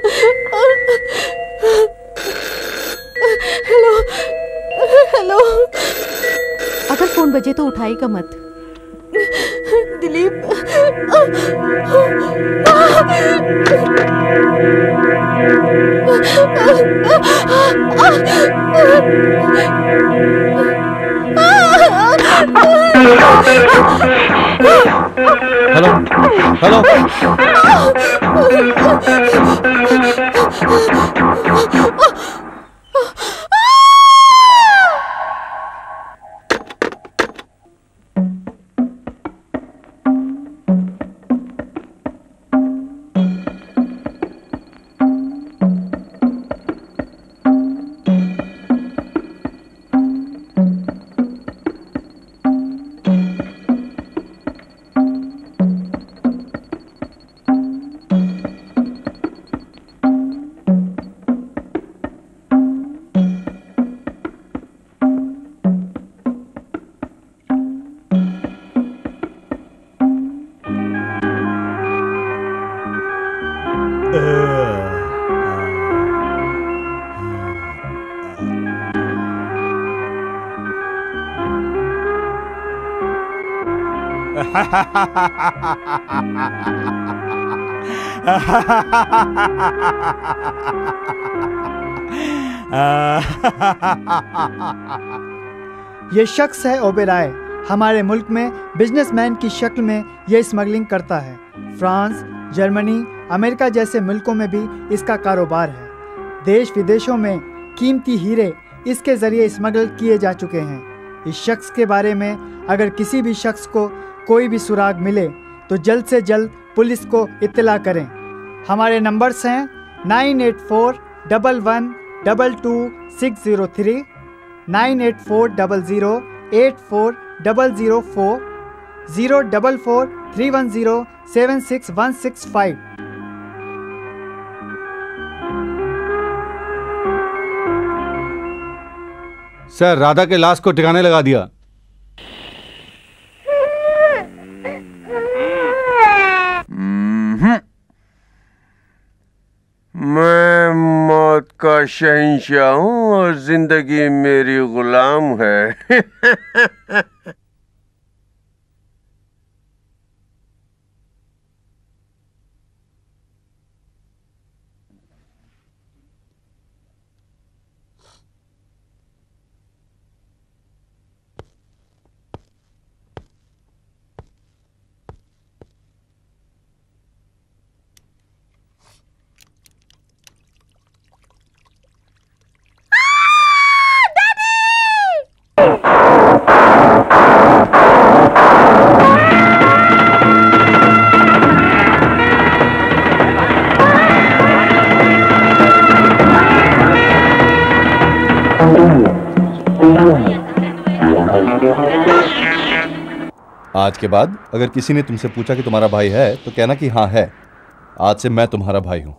Speaker 13: Hello hello. अगर फोन बजे तो उठाएगा मत। दिलीप।
Speaker 9: Hello hello.
Speaker 16: ये शख्स है ओबेराय। हमारे मुल्क में बिजनेसमैन की शक्ल में ये स्मगलिंग करता है। फ्रांस, जर्मनी, अमेरिका जैसे मुल्कों में भी इसका कारोबार है। देश विदेशों में कीमती हीरे इसके ज़रिए स्मगल किए जा चुके हैं। इस शख्स के बारे में अगर किसी भी शख्स को कोई भी सुराग मिले तो जल्द से जल्द पुलिस को इत्तला करें। हमारे नंबर्स हैं 9841122603, 9840084004, 04431076165।
Speaker 17: सर, राधा के लाश को ठिकाने लगा दिया।
Speaker 1: मैं मौत का शहंशाह हूँ और जिंदगी मेरी गुलाम है।
Speaker 7: आज के बाद अगर किसी ने तुमसे पूछा कि तुम्हारा भाई है तो कहना कि हाँ है। आज से मैं तुम्हारा भाई हूं।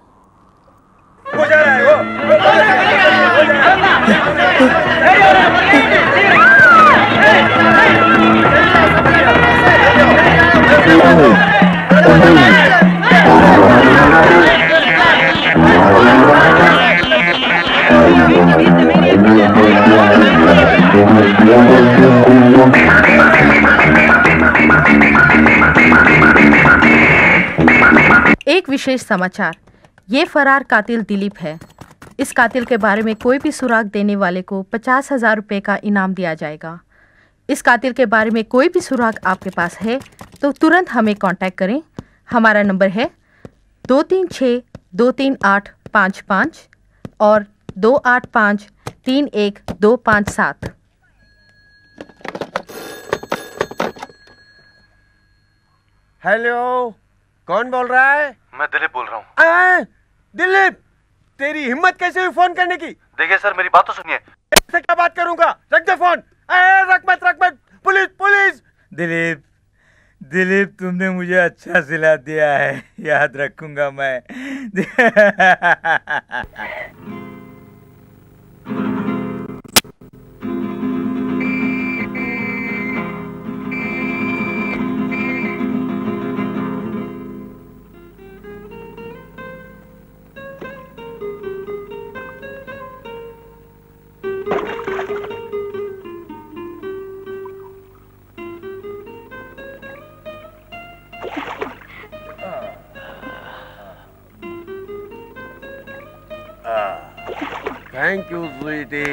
Speaker 13: एक विशेष समाचार। ये फरार कातिल दिलीप है। इस कातिल के बारे में कोई भी सुराग देने वाले को 50,000 रुपये का इनाम दिया जाएगा। इस कातिल के बारे में कोई भी सुराग आपके पास है तो तुरंत हमें कांटेक्ट करें। हमारा नंबर है 236-238-55 और 285-31257।
Speaker 1: हेलो, कौन बोल रहा है?
Speaker 18: मैं दिलीप बोल रहा हूँ।
Speaker 1: दिलीप, तेरी हिम्मत कैसे हुई फोन करने की?
Speaker 18: देखिए सर, मेरी बात तो सुनिए।
Speaker 1: से क्या बात करूंगा? रख दे फोन। रख मत, पुलिस पुलिस।
Speaker 9: दिलीप, दिलीप तुमने मुझे अच्छा सिला दिया है, याद रखूंगा मैं।
Speaker 1: Thank you sweetie.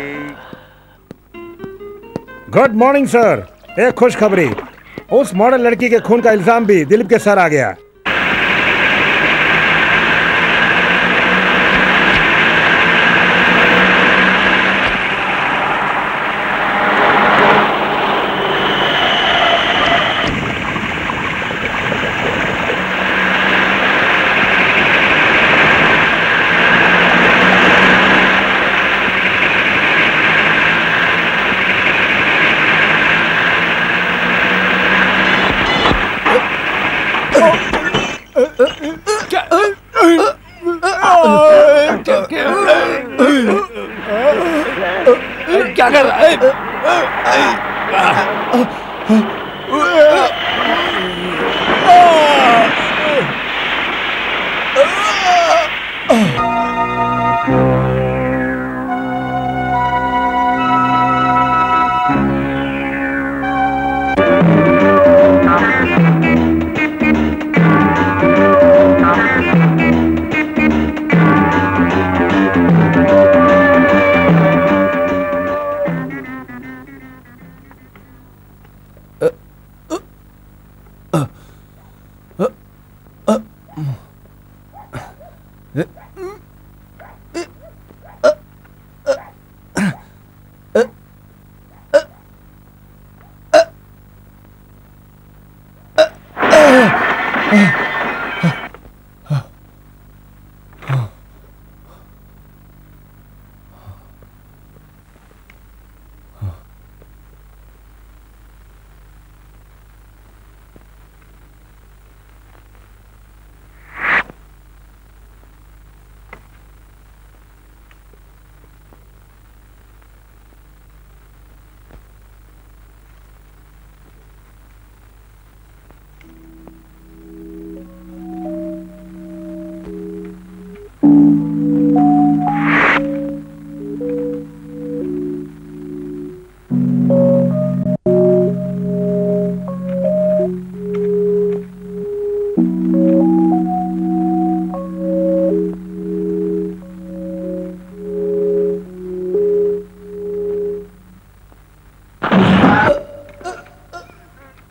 Speaker 3: Good morning sir. एक खुशखबरी, उस मॉडल लड़की के खून का इल्जाम भी दिलीप के सर आ गया।
Speaker 14: क्या कर रहा है?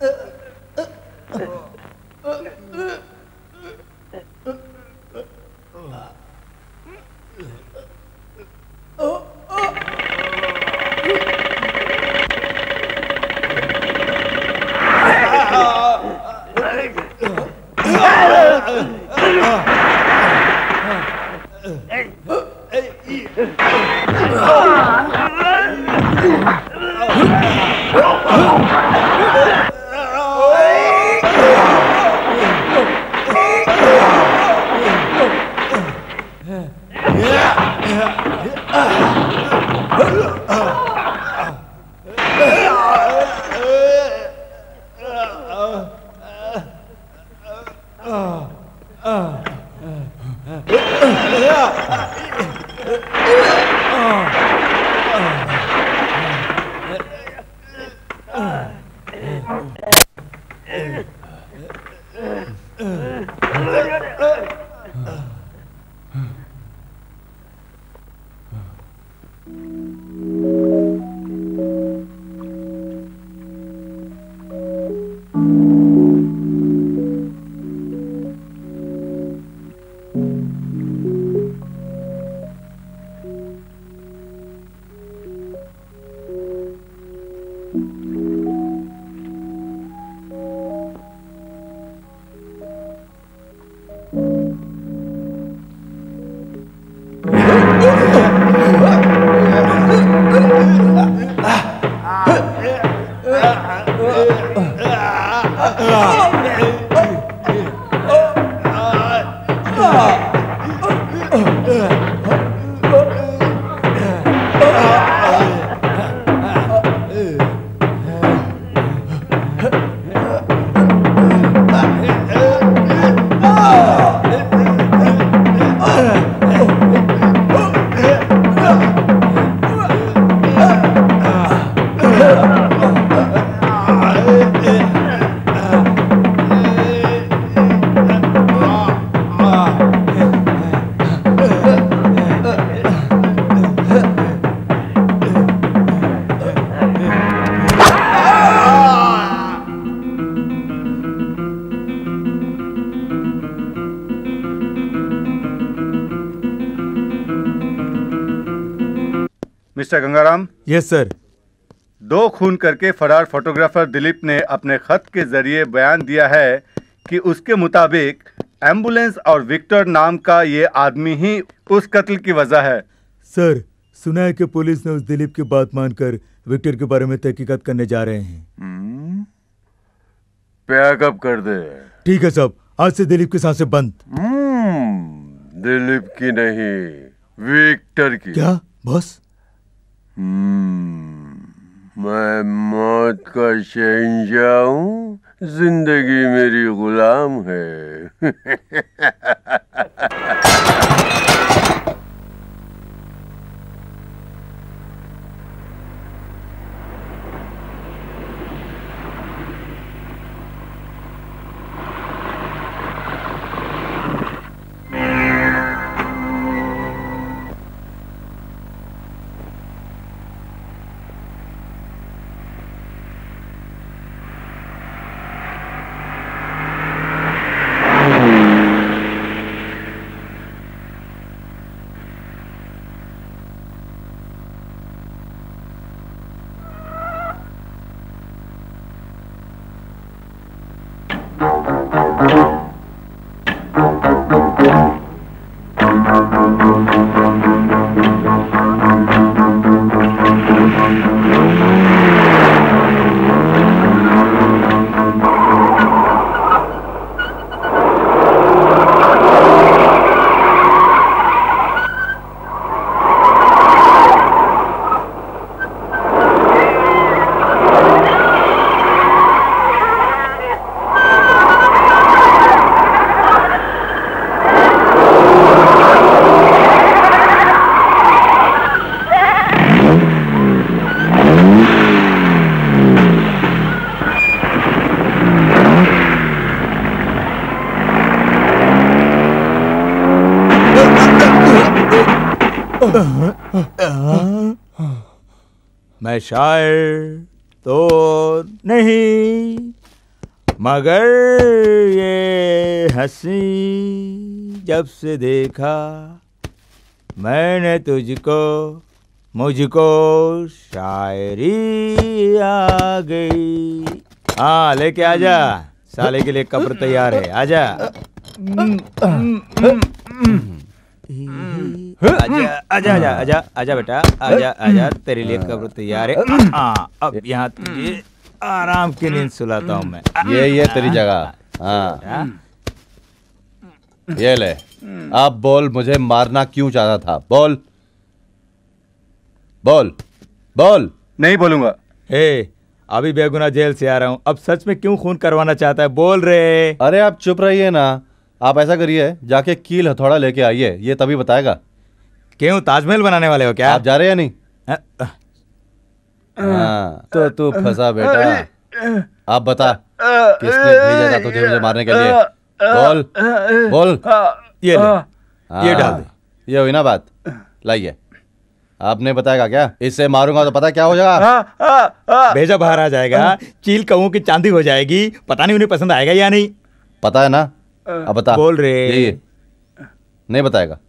Speaker 17: मिस्टर गंगाराम।
Speaker 9: Yes sir.
Speaker 17: 2 खून करके फरार फोटोग्राफर दिलीप ने अपने खत के जरिए बयान दिया है कि उसके मुताबिक एम्बुलेंस और विक्टर नाम का ये आदमी ही उस कत्ल की वजह है।
Speaker 9: सर, सुना है कि पुलिस ने उस दिलीप की बात मानकर विक्टर के बारे में तहकीकात करने जा रहे हैं।
Speaker 1: पैकअप कर दे।
Speaker 9: ठीक है साहब, आज से दिलीप की सांसें बंद।
Speaker 1: दिलीप की नहीं, विक्टर की।
Speaker 9: क्या बॉस?
Speaker 1: मैं मौत का शहंशाह हूँ, जिंदगी मेरी गुलाम है।
Speaker 9: मैं शायर तो नहीं, मगर ये हंसी जब से देखा मैंने तुझको, मुझको शायरी आ गई। हाँ लेके आजा, साले के लिए कब्र तैयार है, आजा। आजा आजा आजा आजा बेटा, आजा आजा, तेरे लिए कब्र तैयार है। हाँ अब यहाँ तुझे आराम की नींद सुलाता हूँ मैं।
Speaker 7: ये तेरी जगह। हाँ ये ले, अब बोल मुझे मारना क्यों चाहता था? बोल बोल बोल।
Speaker 5: नहीं बोलूंगा।
Speaker 9: हे अभी बेगुनाह जेल से आ रहा हूँ, अब सच में क्यों खून करवाना चाहता है? बोल रे।
Speaker 7: अरे आप चुप रहिए ना। आप ऐसा करिए, जाके कील हथौड़ा लेके आइए, ये तभी बताएगा।
Speaker 9: क्यों, ताजमहल बनाने वाले हो क्या?
Speaker 7: आप जा रहे हैं या नहीं? हाँ तो तू फंसा बेटा। आप बता किसने भेजा था तुझे मुझे मारने के लिए? बोल बोल।
Speaker 9: ये ले, ये डाल दे।
Speaker 7: ये हुई ना बात, लाइए। आपने बताएगा क्या? इससे मारूंगा तो पता क्या हो जाएगा?
Speaker 9: भेजा बाहर आ जाएगा, चील कौओं की चांदी हो जाएगी, पता नहीं उन्हें पसंद आएगा या नहीं।
Speaker 7: पता है ना? अब बता।
Speaker 9: बोल रे।
Speaker 7: ये नहीं बताएगा।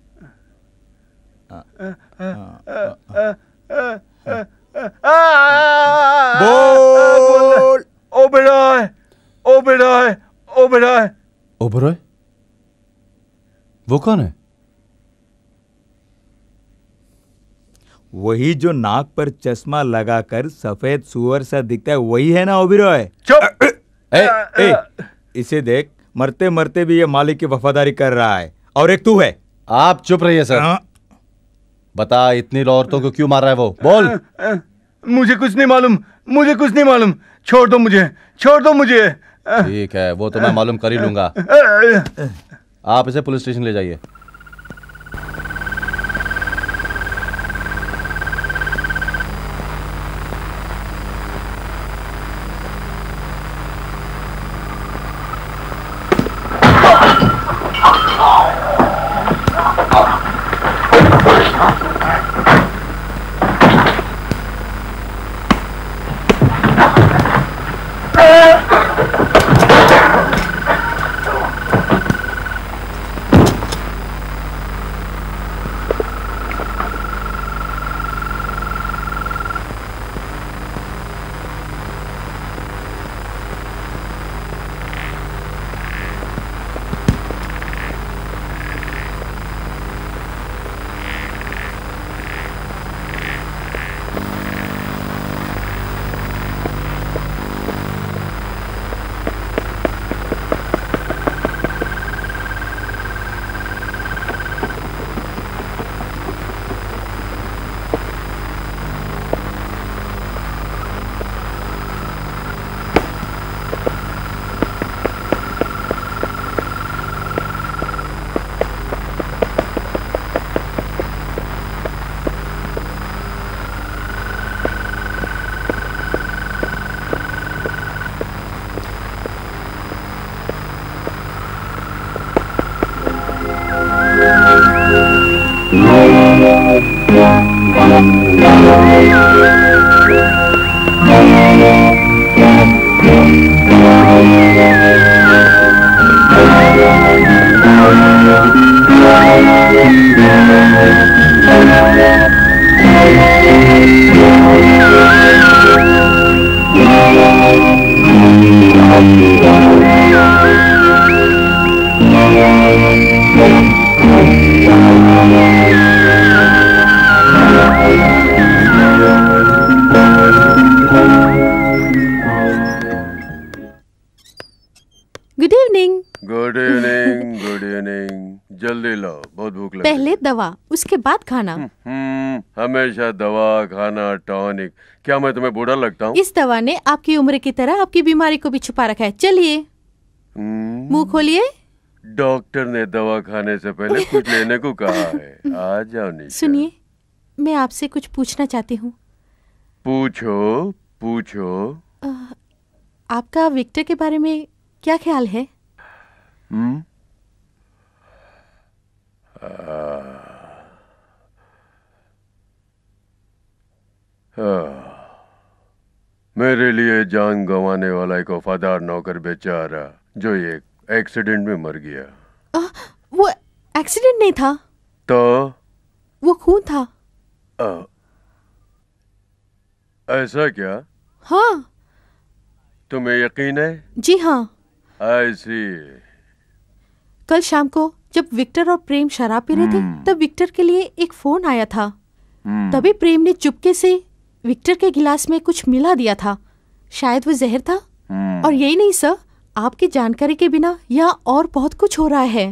Speaker 9: बोल।
Speaker 5: ओबेरॉय, ओबेरॉय, ओबेरॉय।
Speaker 7: ओबेरॉय? वो कौन है?
Speaker 9: वही जो नाक पर चश्मा लगाकर सफेद सुअर सा दिखता है, वही है ना ओबेरॉय?
Speaker 5: चुप।
Speaker 9: इसे देख, मरते मरते भी ये मालिक की वफादारी कर रहा है, और एक तू है।
Speaker 7: आप चुप रहिए सर। बता इतनी औरतों को क्यों मार रहा है वो? बोल।
Speaker 5: मुझे कुछ नहीं मालूम, मुझे कुछ नहीं मालूम। छोड़ दो मुझे, छोड़ दो मुझे।
Speaker 7: ठीक है, वो तो मैं मालूम कर ही लूंगा। आप इसे पुलिस स्टेशन ले जाइए।
Speaker 13: Good evening.
Speaker 1: Good evening, good evening. जल्दी लो, बहुत भूख लगी।
Speaker 13: पहले दवा, उसके बाद खाना।
Speaker 1: हमेशा दवा खाना टॉनिक। क्या मैं तुम्हें बूढ़ा लगता हूँ?
Speaker 13: इस दवा ने आपकी उम्र की तरह आपकी बीमारी को भी छुपा रखा है। चलिए मुंह खोलिए।
Speaker 1: डॉक्टर ने दवा खाने से पहले कुछ लेने को कहा है। आ जाओ निशा।
Speaker 13: सुनिए, मैं आपसे कुछ पूछना चाहती हूँ।
Speaker 1: पूछो पूछो।
Speaker 13: आपका विक्टर के बारे में क्या ख्याल है?
Speaker 1: मेरे लिए जान गंवाने वाला एक वफादार नौकर बेचारा जो एक एक्सीडेंट में मर गया।
Speaker 13: वो एक्सीडेंट नहीं था
Speaker 1: तो
Speaker 13: वो खून था।
Speaker 1: ऐसा क्या?
Speaker 13: हाँ।
Speaker 1: तुम्हें यकीन है?
Speaker 13: जी हाँ।
Speaker 1: ऐसी
Speaker 13: कल शाम को जब विक्टर और प्रेम शराब पी रहे थे तब विक्टर के लिए एक फोन आया था। तभी प्रेम ने चुपके से विक्टर के गिलास में कुछ मिला दिया था। शायद वो जहर था। और यही नहीं सर, आपकी जानकारी के बिना यहाँ और बहुत कुछ हो रहा है।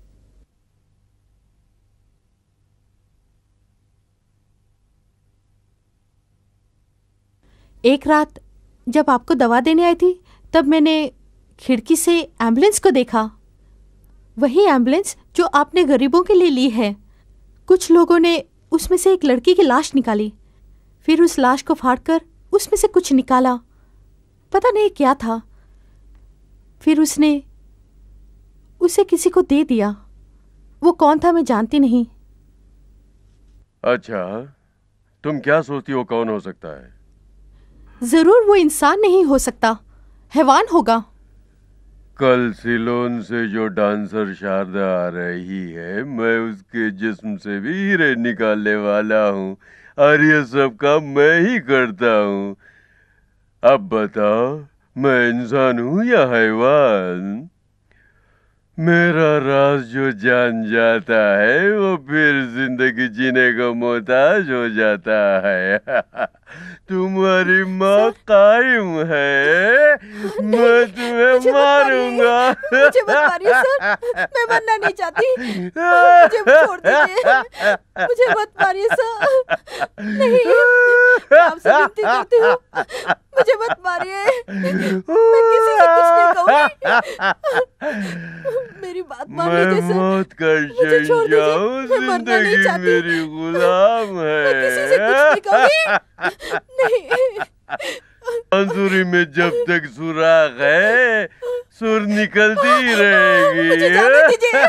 Speaker 13: एक रात जब आपको दवा देने आई थी तब मैंने खिड़की से एम्बुलेंस को देखा। वही एम्बुलेंस जो आपने गरीबों के लिए ली है। कुछ लोगों ने उसमें से एक लड़की की लाश निकाली, फिर उस लाश को फाड़कर उसमें से कुछ निकाला, पता नहीं क्या था। फिर उसने उसे किसी को दे दिया। वो कौन था मैं जानती नहीं।
Speaker 1: अच्छा, तुम क्या सोचती हो कौन हो सकता है?
Speaker 13: जरूर वो इंसान नहीं हो सकता, हैवान होगा।
Speaker 1: कल सिलोन से जो डांसर शारदा आ रही है, मैं उसके जिस्म से भी हीरे निकालने वाला हूँ और ये सब काम मैं ही करता हूँ। अब बताओ, मैं इंसान हूँ या हैवान? मेरा राज जो जान जाता है वो फिर जिंदगी जीने को मोहताज हो जाता है। तुम्हारी मौत कायम है, मैं तुम्हें मारूंगा।
Speaker 13: मुझे मत मारिए सर, मैं मरना नहीं चाहती। मुझे छोड़ दीजिए, मुझे मत मारिए सर। नहीं, मैं आपसे विनती करती हूँ, मुझे मत मारिए। मैं किसी से कुछ नहीं कहूँगी। मेरी बात मान लीजिए सर।
Speaker 1: मौत का शहंशाह हूँ, जिंदगी मेरी गुलाम है।
Speaker 13: मैं किसी से कुछ नहीं कहूँगी। नहीं।
Speaker 1: बांसुरी में जब तक सुराख है, सुर निकलती ही रहेगी।
Speaker 13: मुझे जाने दीजिए।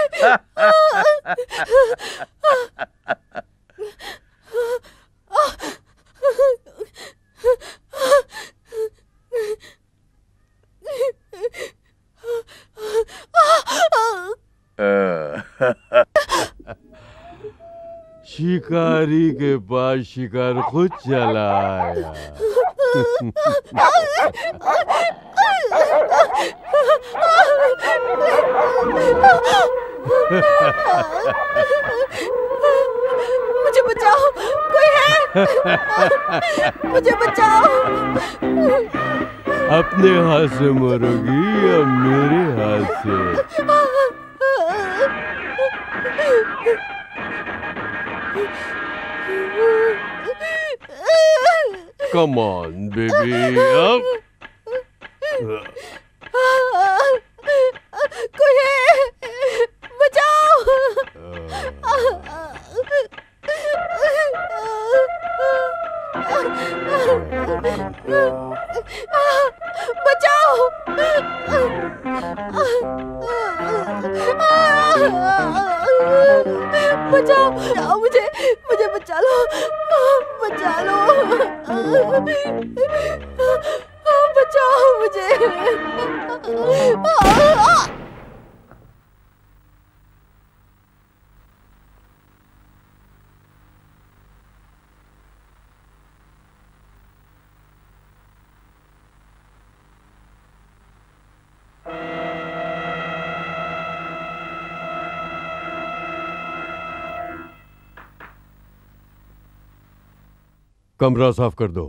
Speaker 1: शिकारी के पास शिकार खुद चला आया।
Speaker 13: मुझे बचाओ, कोई है? मुझे बचाओ।
Speaker 1: अपने हाथ से मरोगी या मेरे हाथ से? Come on, baby, up.
Speaker 13: कोई है? बचाओ। बचाओ। बचाओ, मुझे बचा लो, बचा लो। बचाओ मुझे।
Speaker 1: कमरा साफ कर दो।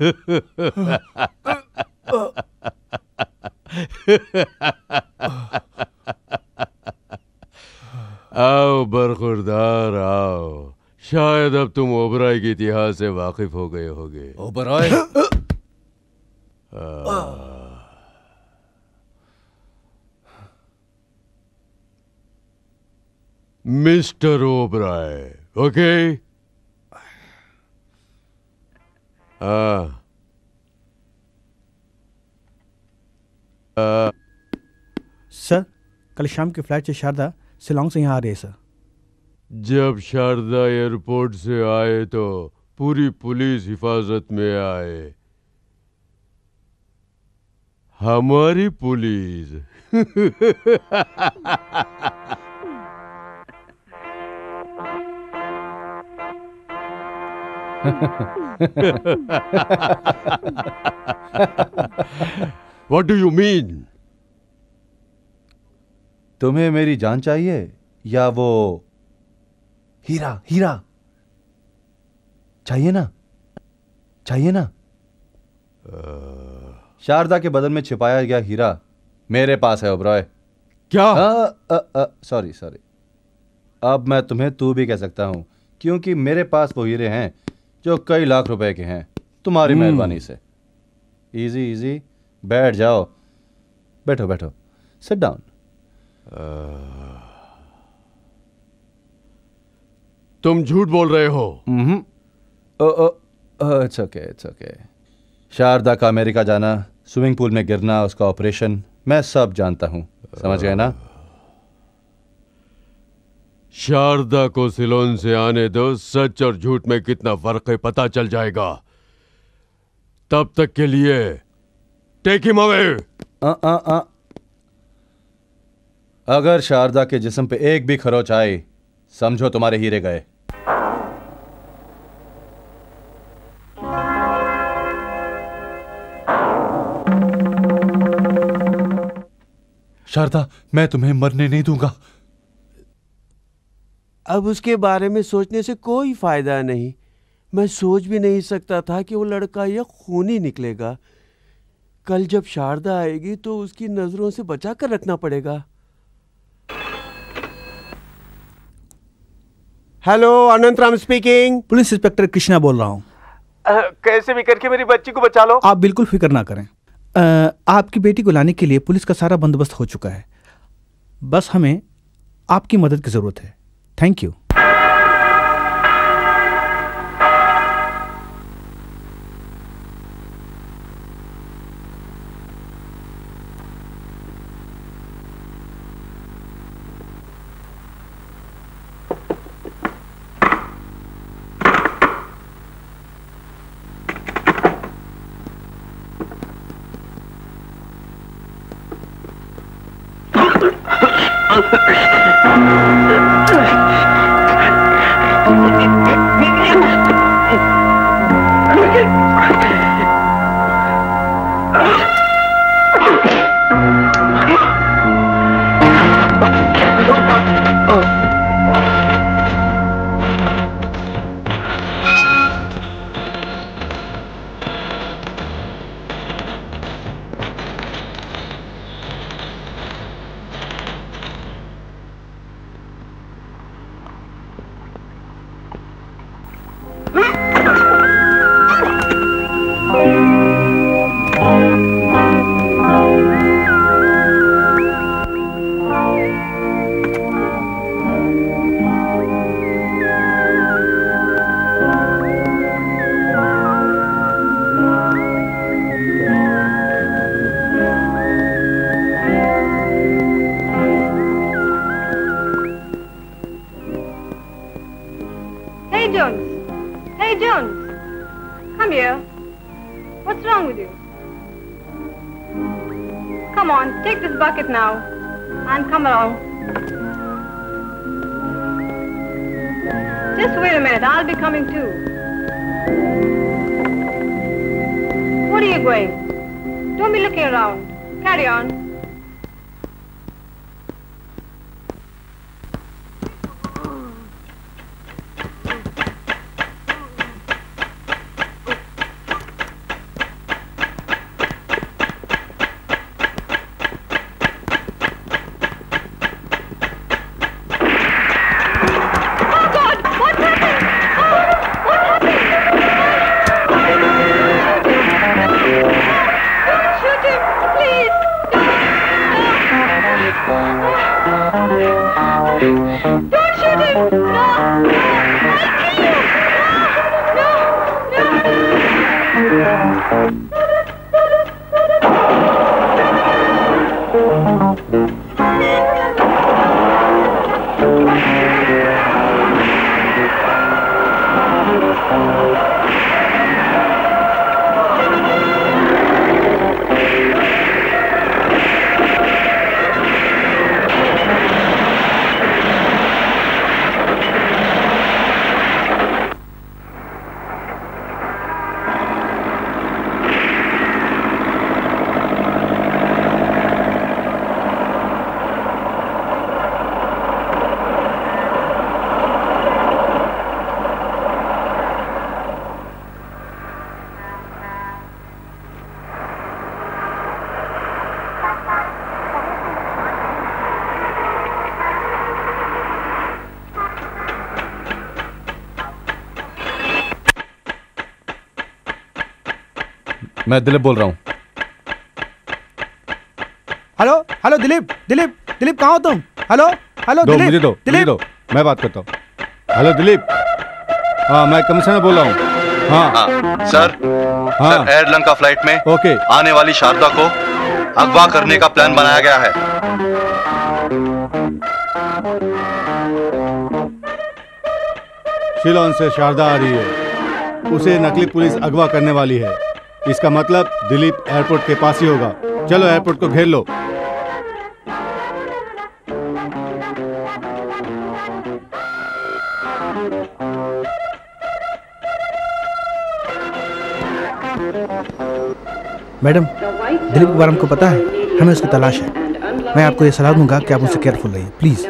Speaker 1: आओ बरखुरदार आओ। शायद अब तुम ओबराय के इतिहास से वाकिफ हो गए होगे।
Speaker 7: Oberoi?
Speaker 1: Mister Oberoi, okay?
Speaker 8: Sir, कल शाम की फ्लाइट से शारदा शिलोंग से यहाँ आ रही है सर।
Speaker 1: जब शारदा एयरपोर्ट से आए तो पूरी पुलिस हिफाजत में आए। हमारी police. What do you mean?
Speaker 7: तुम्हें मेरी जान चाहिए या वो हीरा? हीरा चाहिए ना? चाहिए ना? शारदा के बदन में छिपाया गया हीरा मेरे पास है ओबराय।
Speaker 1: क्या?
Speaker 7: सॉरी सॉरी, अब मैं तुम्हें तू भी कह सकता हूं, क्योंकि मेरे पास वो हीरे हैं जो कई लाख रुपए के हैं, तुम्हारी मेहरबानी से। इजी इजी, बैठ जाओ, बैठो बैठो, सिट डाउन।
Speaker 1: तुम झूठ बोल रहे हो।
Speaker 7: It's okay it's okay. Sharda का अमेरिका जाना, स्विमिंग पूल में गिरना, उसका ऑपरेशन, मैं सब जानता हूं, समझ गए ना?
Speaker 1: शारदा को सिलोन से आने दो, सच और झूठ में कितना फर्क है पता चल जाएगा। तब तक के लिए टेक हिम अवे।
Speaker 7: अगर शारदा के जिस्म पे एक भी खरोच आई, समझो तुम्हारे हीरे गए। शारदा, मैं तुम्हें मरने नहीं दूंगा।
Speaker 10: अब उसके बारे में सोचने से कोई फायदा नहीं। मैं सोच भी नहीं सकता था कि वो लड़का यह खूनी निकलेगा। कल जब शारदा आएगी तो उसकी नजरों से बचा कर रखना पड़ेगा। Hello, Anantram speaking.
Speaker 8: Police inspector Krishna बोल रहा हूँ।
Speaker 10: कैसे भी करके मेरी बच्ची को बचा लो।
Speaker 8: आप बिल्कुल फिक्र ना करें। आपकी बेटी को लाने के लिए पुलिस का सारा बंदोबस्त हो चुका है। बस हमें आपकी मदद की जरूरत है। Thank you.
Speaker 19: Now and come along. Just wait a minute, I'll be coming too. What are you going? Don't be looking around. Carry on.
Speaker 17: मैं दिलीप बोल रहा हूँ।
Speaker 6: हेलो हेलो दिलीप दिलीप दिलीप कहाँ हो तुम? हेलो हेलो
Speaker 17: दो
Speaker 6: दिलीप
Speaker 17: मुझे दो मुझे दो, मैं बात करता हूँ। हेलो दिलीप, हाँ मैं कमिश्नर बोल रहा हूँ। हाँ
Speaker 7: सर,
Speaker 17: हाँ
Speaker 7: सर एयरलंका फ्लाइट में
Speaker 17: ओके
Speaker 7: आने वाली शारदा को अगवा करने का प्लान बनाया गया है।
Speaker 17: शिलोन से शारदा आ रही है, उसे नकली पुलिस अगवा करने वाली है। इसका मतलब दिलीप एयरपोर्ट के पास ही होगा। चलो एयरपोर्ट को घेर लो।
Speaker 6: मैडम, दिलीप के बारे में आपको पता है, हमें उसकी तलाश है। मैं आपको ये सलाह दूंगा कि आप उससे केयरफुल रहिए प्लीज।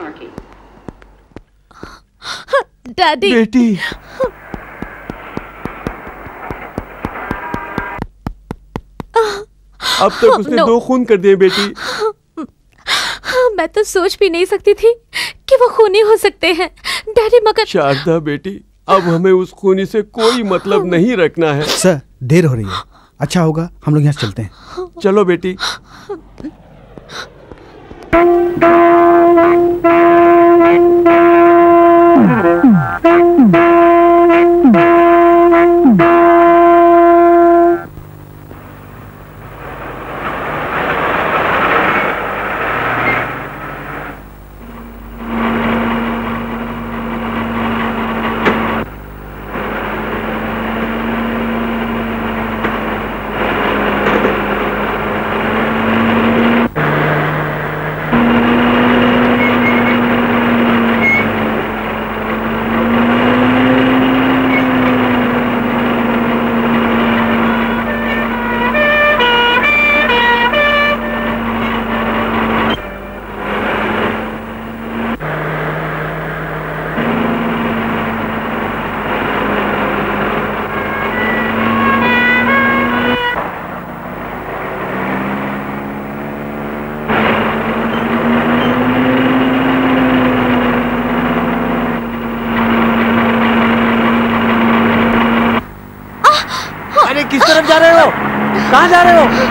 Speaker 13: डैडी
Speaker 10: बेटी, अब तक उसने दो खून कर दिए बेटी।
Speaker 13: मैं तो सोच भी नहीं सकती थी कि वो खूनी हो सकते हैं डैडी, मगर
Speaker 10: शारदा बेटी, अब हमें उस खूनी से कोई मतलब नहीं रखना है।
Speaker 6: सर देर हो रही है, अच्छा होगा हम लोग यहाँ से चलते हैं।
Speaker 10: चलो बेटी।
Speaker 8: किस तरफ जा रहे हो? कहाँ जा रहे हो?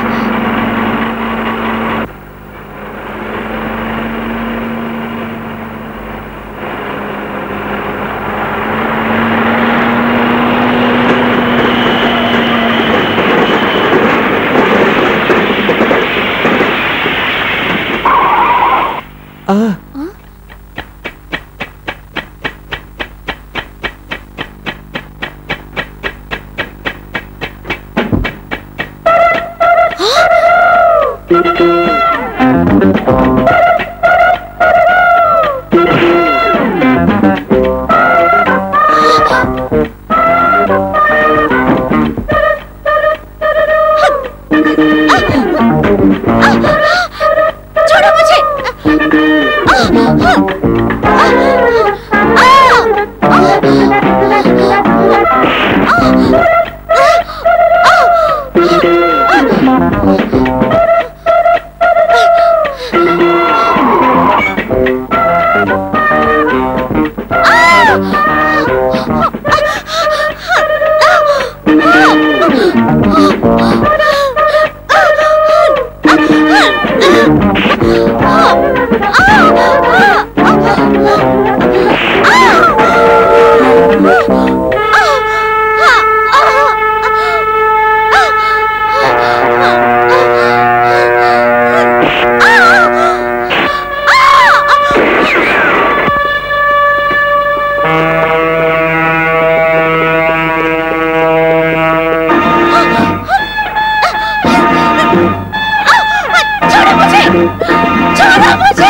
Speaker 12: छोड़ो मुझे।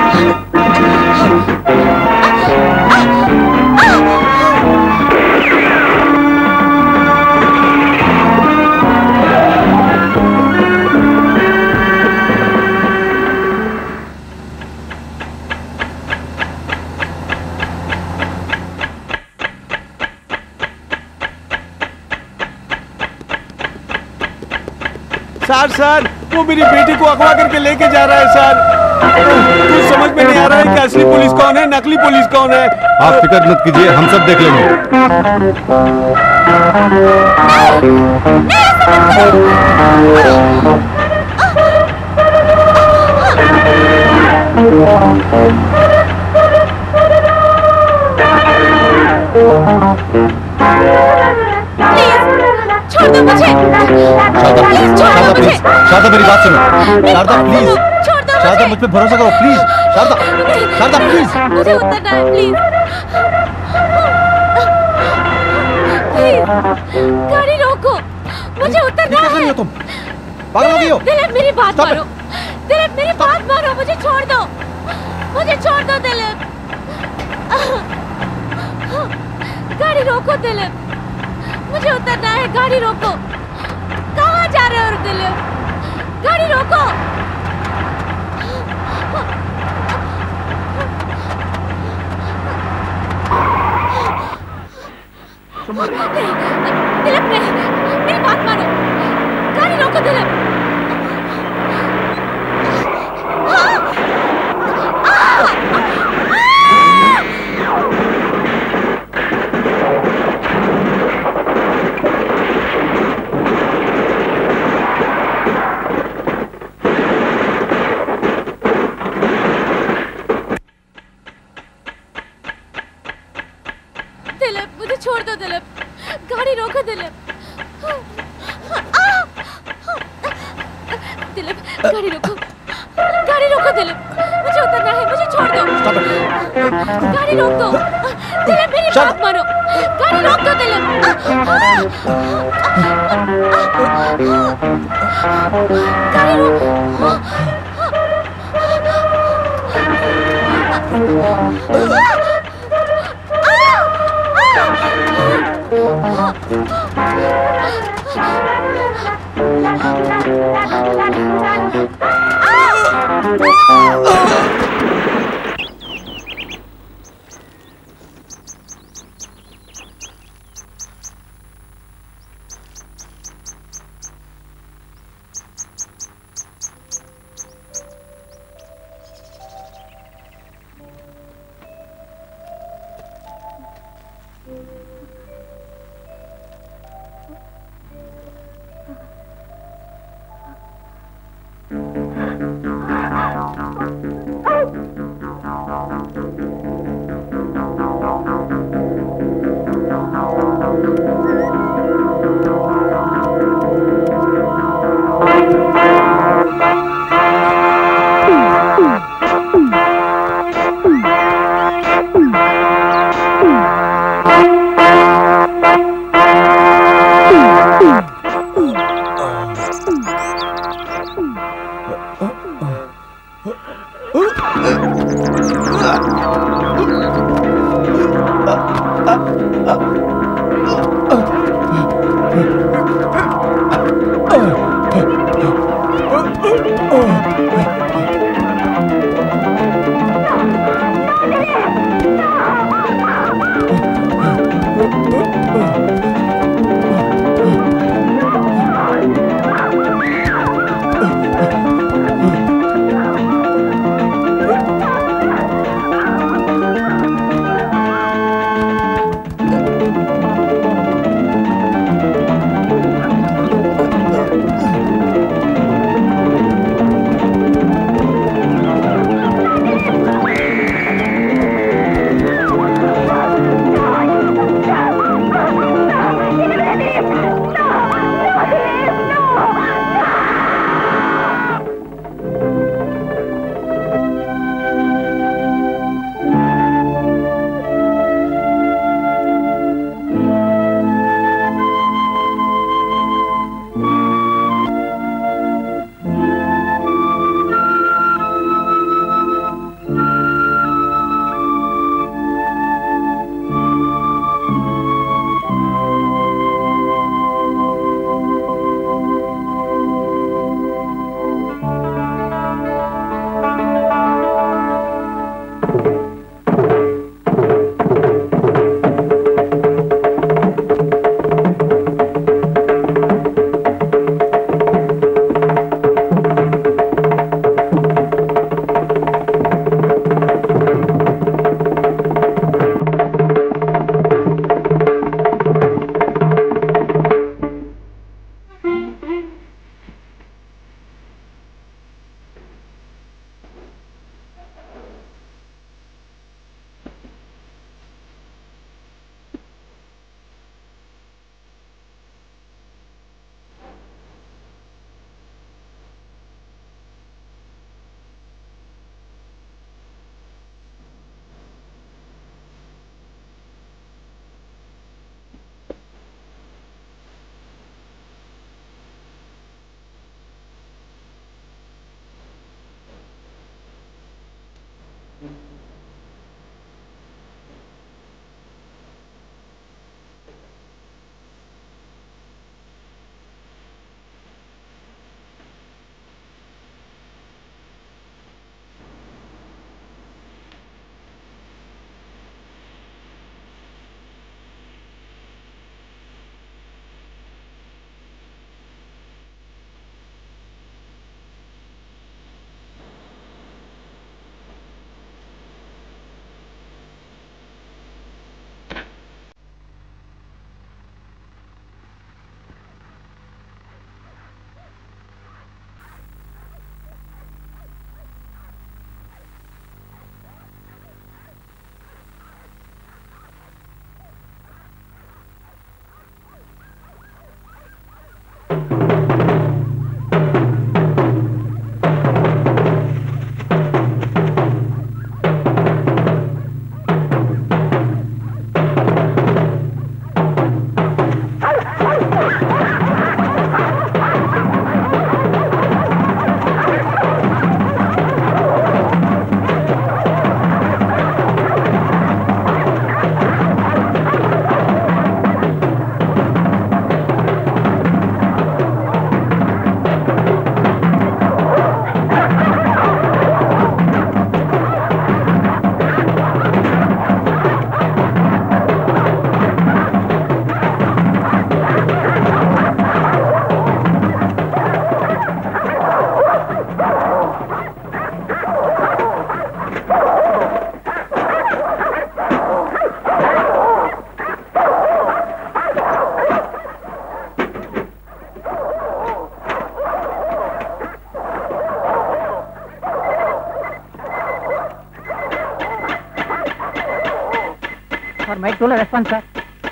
Speaker 10: सर वो मेरी बेटी को अगवा करके लेके जा रहा है सर। कुछ समझ में नहीं आ रहा है कि असली पुलिस कौन है, नकली पुलिस कौन है।
Speaker 17: आप फिक्र मत कीजिए, हम सब देख लेंगे।
Speaker 12: छोड़ दो मुझे।
Speaker 6: शारदा मेरी बात सुनो। शारदा प्लीज, शारदा मुझ पे भरोसा करो प्लीज। शारदा, शारदा प्लीज।
Speaker 12: मुझे उतरना है प्लीज। प्लीज गाड़ी रोको, मुझे उतरना है।
Speaker 6: तुम पागल हो गई हो?
Speaker 12: दिलीप मेरी बात मानो, दिलीप मेरी बात मानो, मुझे छोड़ दो, मुझे छोड़ दो दिलीप। गाड़ी रोको दिलीप, मुझे उतरना है। गाड़ी रोको। कहाँ जा रहे हो दिलीप? गाड़ी रोको। दिलीप मेरी बात मानो, गाड़ी रोको दिलीप। छोड़ दो दिलीप, गाड़ी रोको दिलीप। दिलीप गाड़ी रोको, गाड़ी रोको दिलीप, मुझे उतरना है, मुझे छोड़ दो। गाड़ी रोक दो दिलीप, मेरी बात मानो, गाड़ी रोक दो दिलीप। गाड़ी रोक।
Speaker 20: Sir, make no response, sir.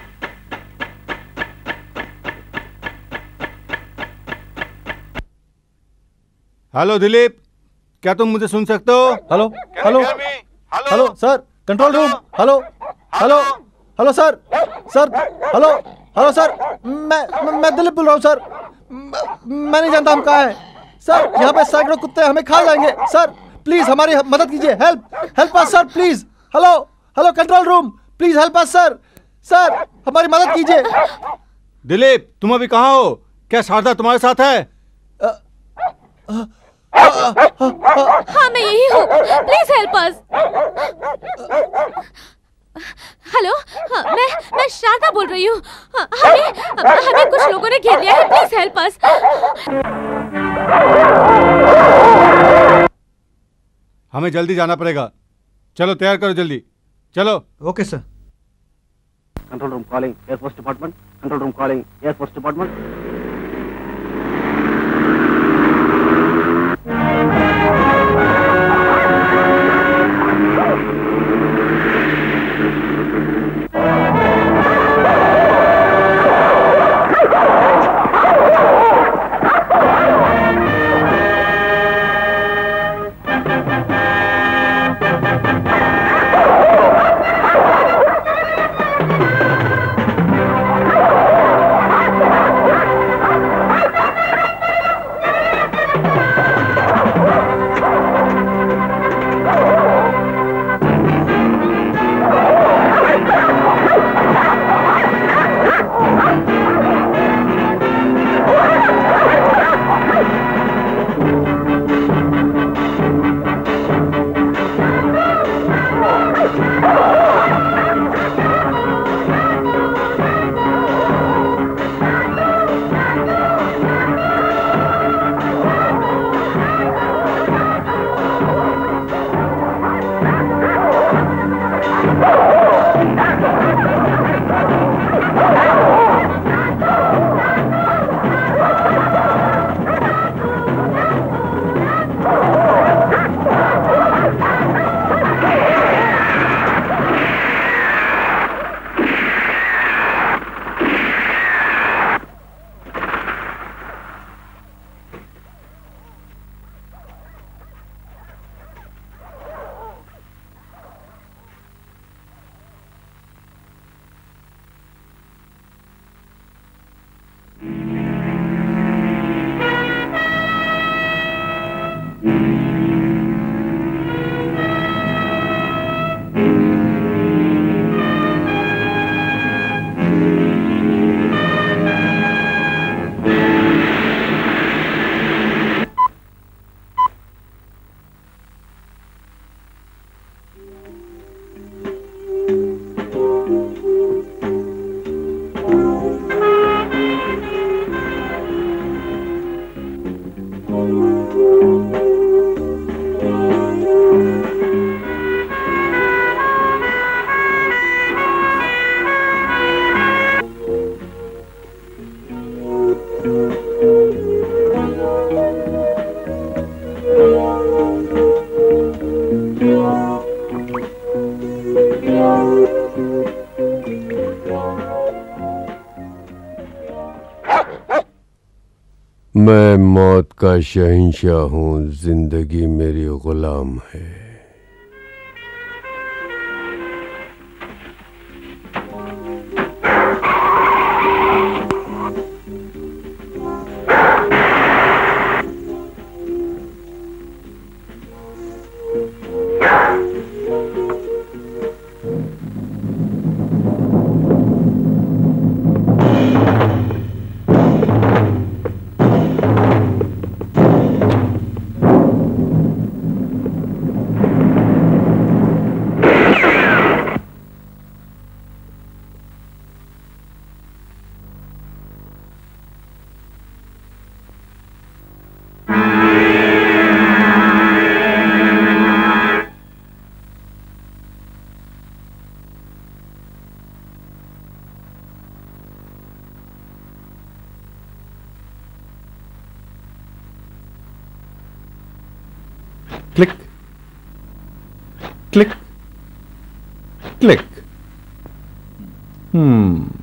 Speaker 17: Hello Dilip, क्या तुम मुझे सुन सकते हो?
Speaker 6: Hello hello hello sir, control room. Hello hello hello sir, sir hello hello sir, मैं दिलीप बोल रहा हूँ सर। मैं नहीं जानता हम कहाँ हैं सर। यहाँ पे सैकड़ों कुत्ते हमें खा जाएंगे सर। प्लीज हमारी मदद कीजिए। Help us sir please. Hello hello control room, please help us sir. Sir हमारी मदद कीजिए।
Speaker 17: दिलीप, तुम अभी कहाँ हो? क्या शारदा तुम्हारे साथ है?
Speaker 2: हाँ मैं यही हूँ, प्लीज हेल्प अस। हेलो, हाँ, मैं शारदा बोल रही हूँ। हमें कुछ लोगों ने घेर लिया है, प्लीज हेल्प अस।
Speaker 17: हमें जल्दी जाना पड़ेगा। चलो तैयार करो जल्दी, चलो।
Speaker 6: Okay sir.
Speaker 20: Control room calling air force department. Control room calling air force department.
Speaker 1: मैं मौत का शहंशाह हूँ, जिंदगी मेरी गुलाम है।
Speaker 17: Click click click.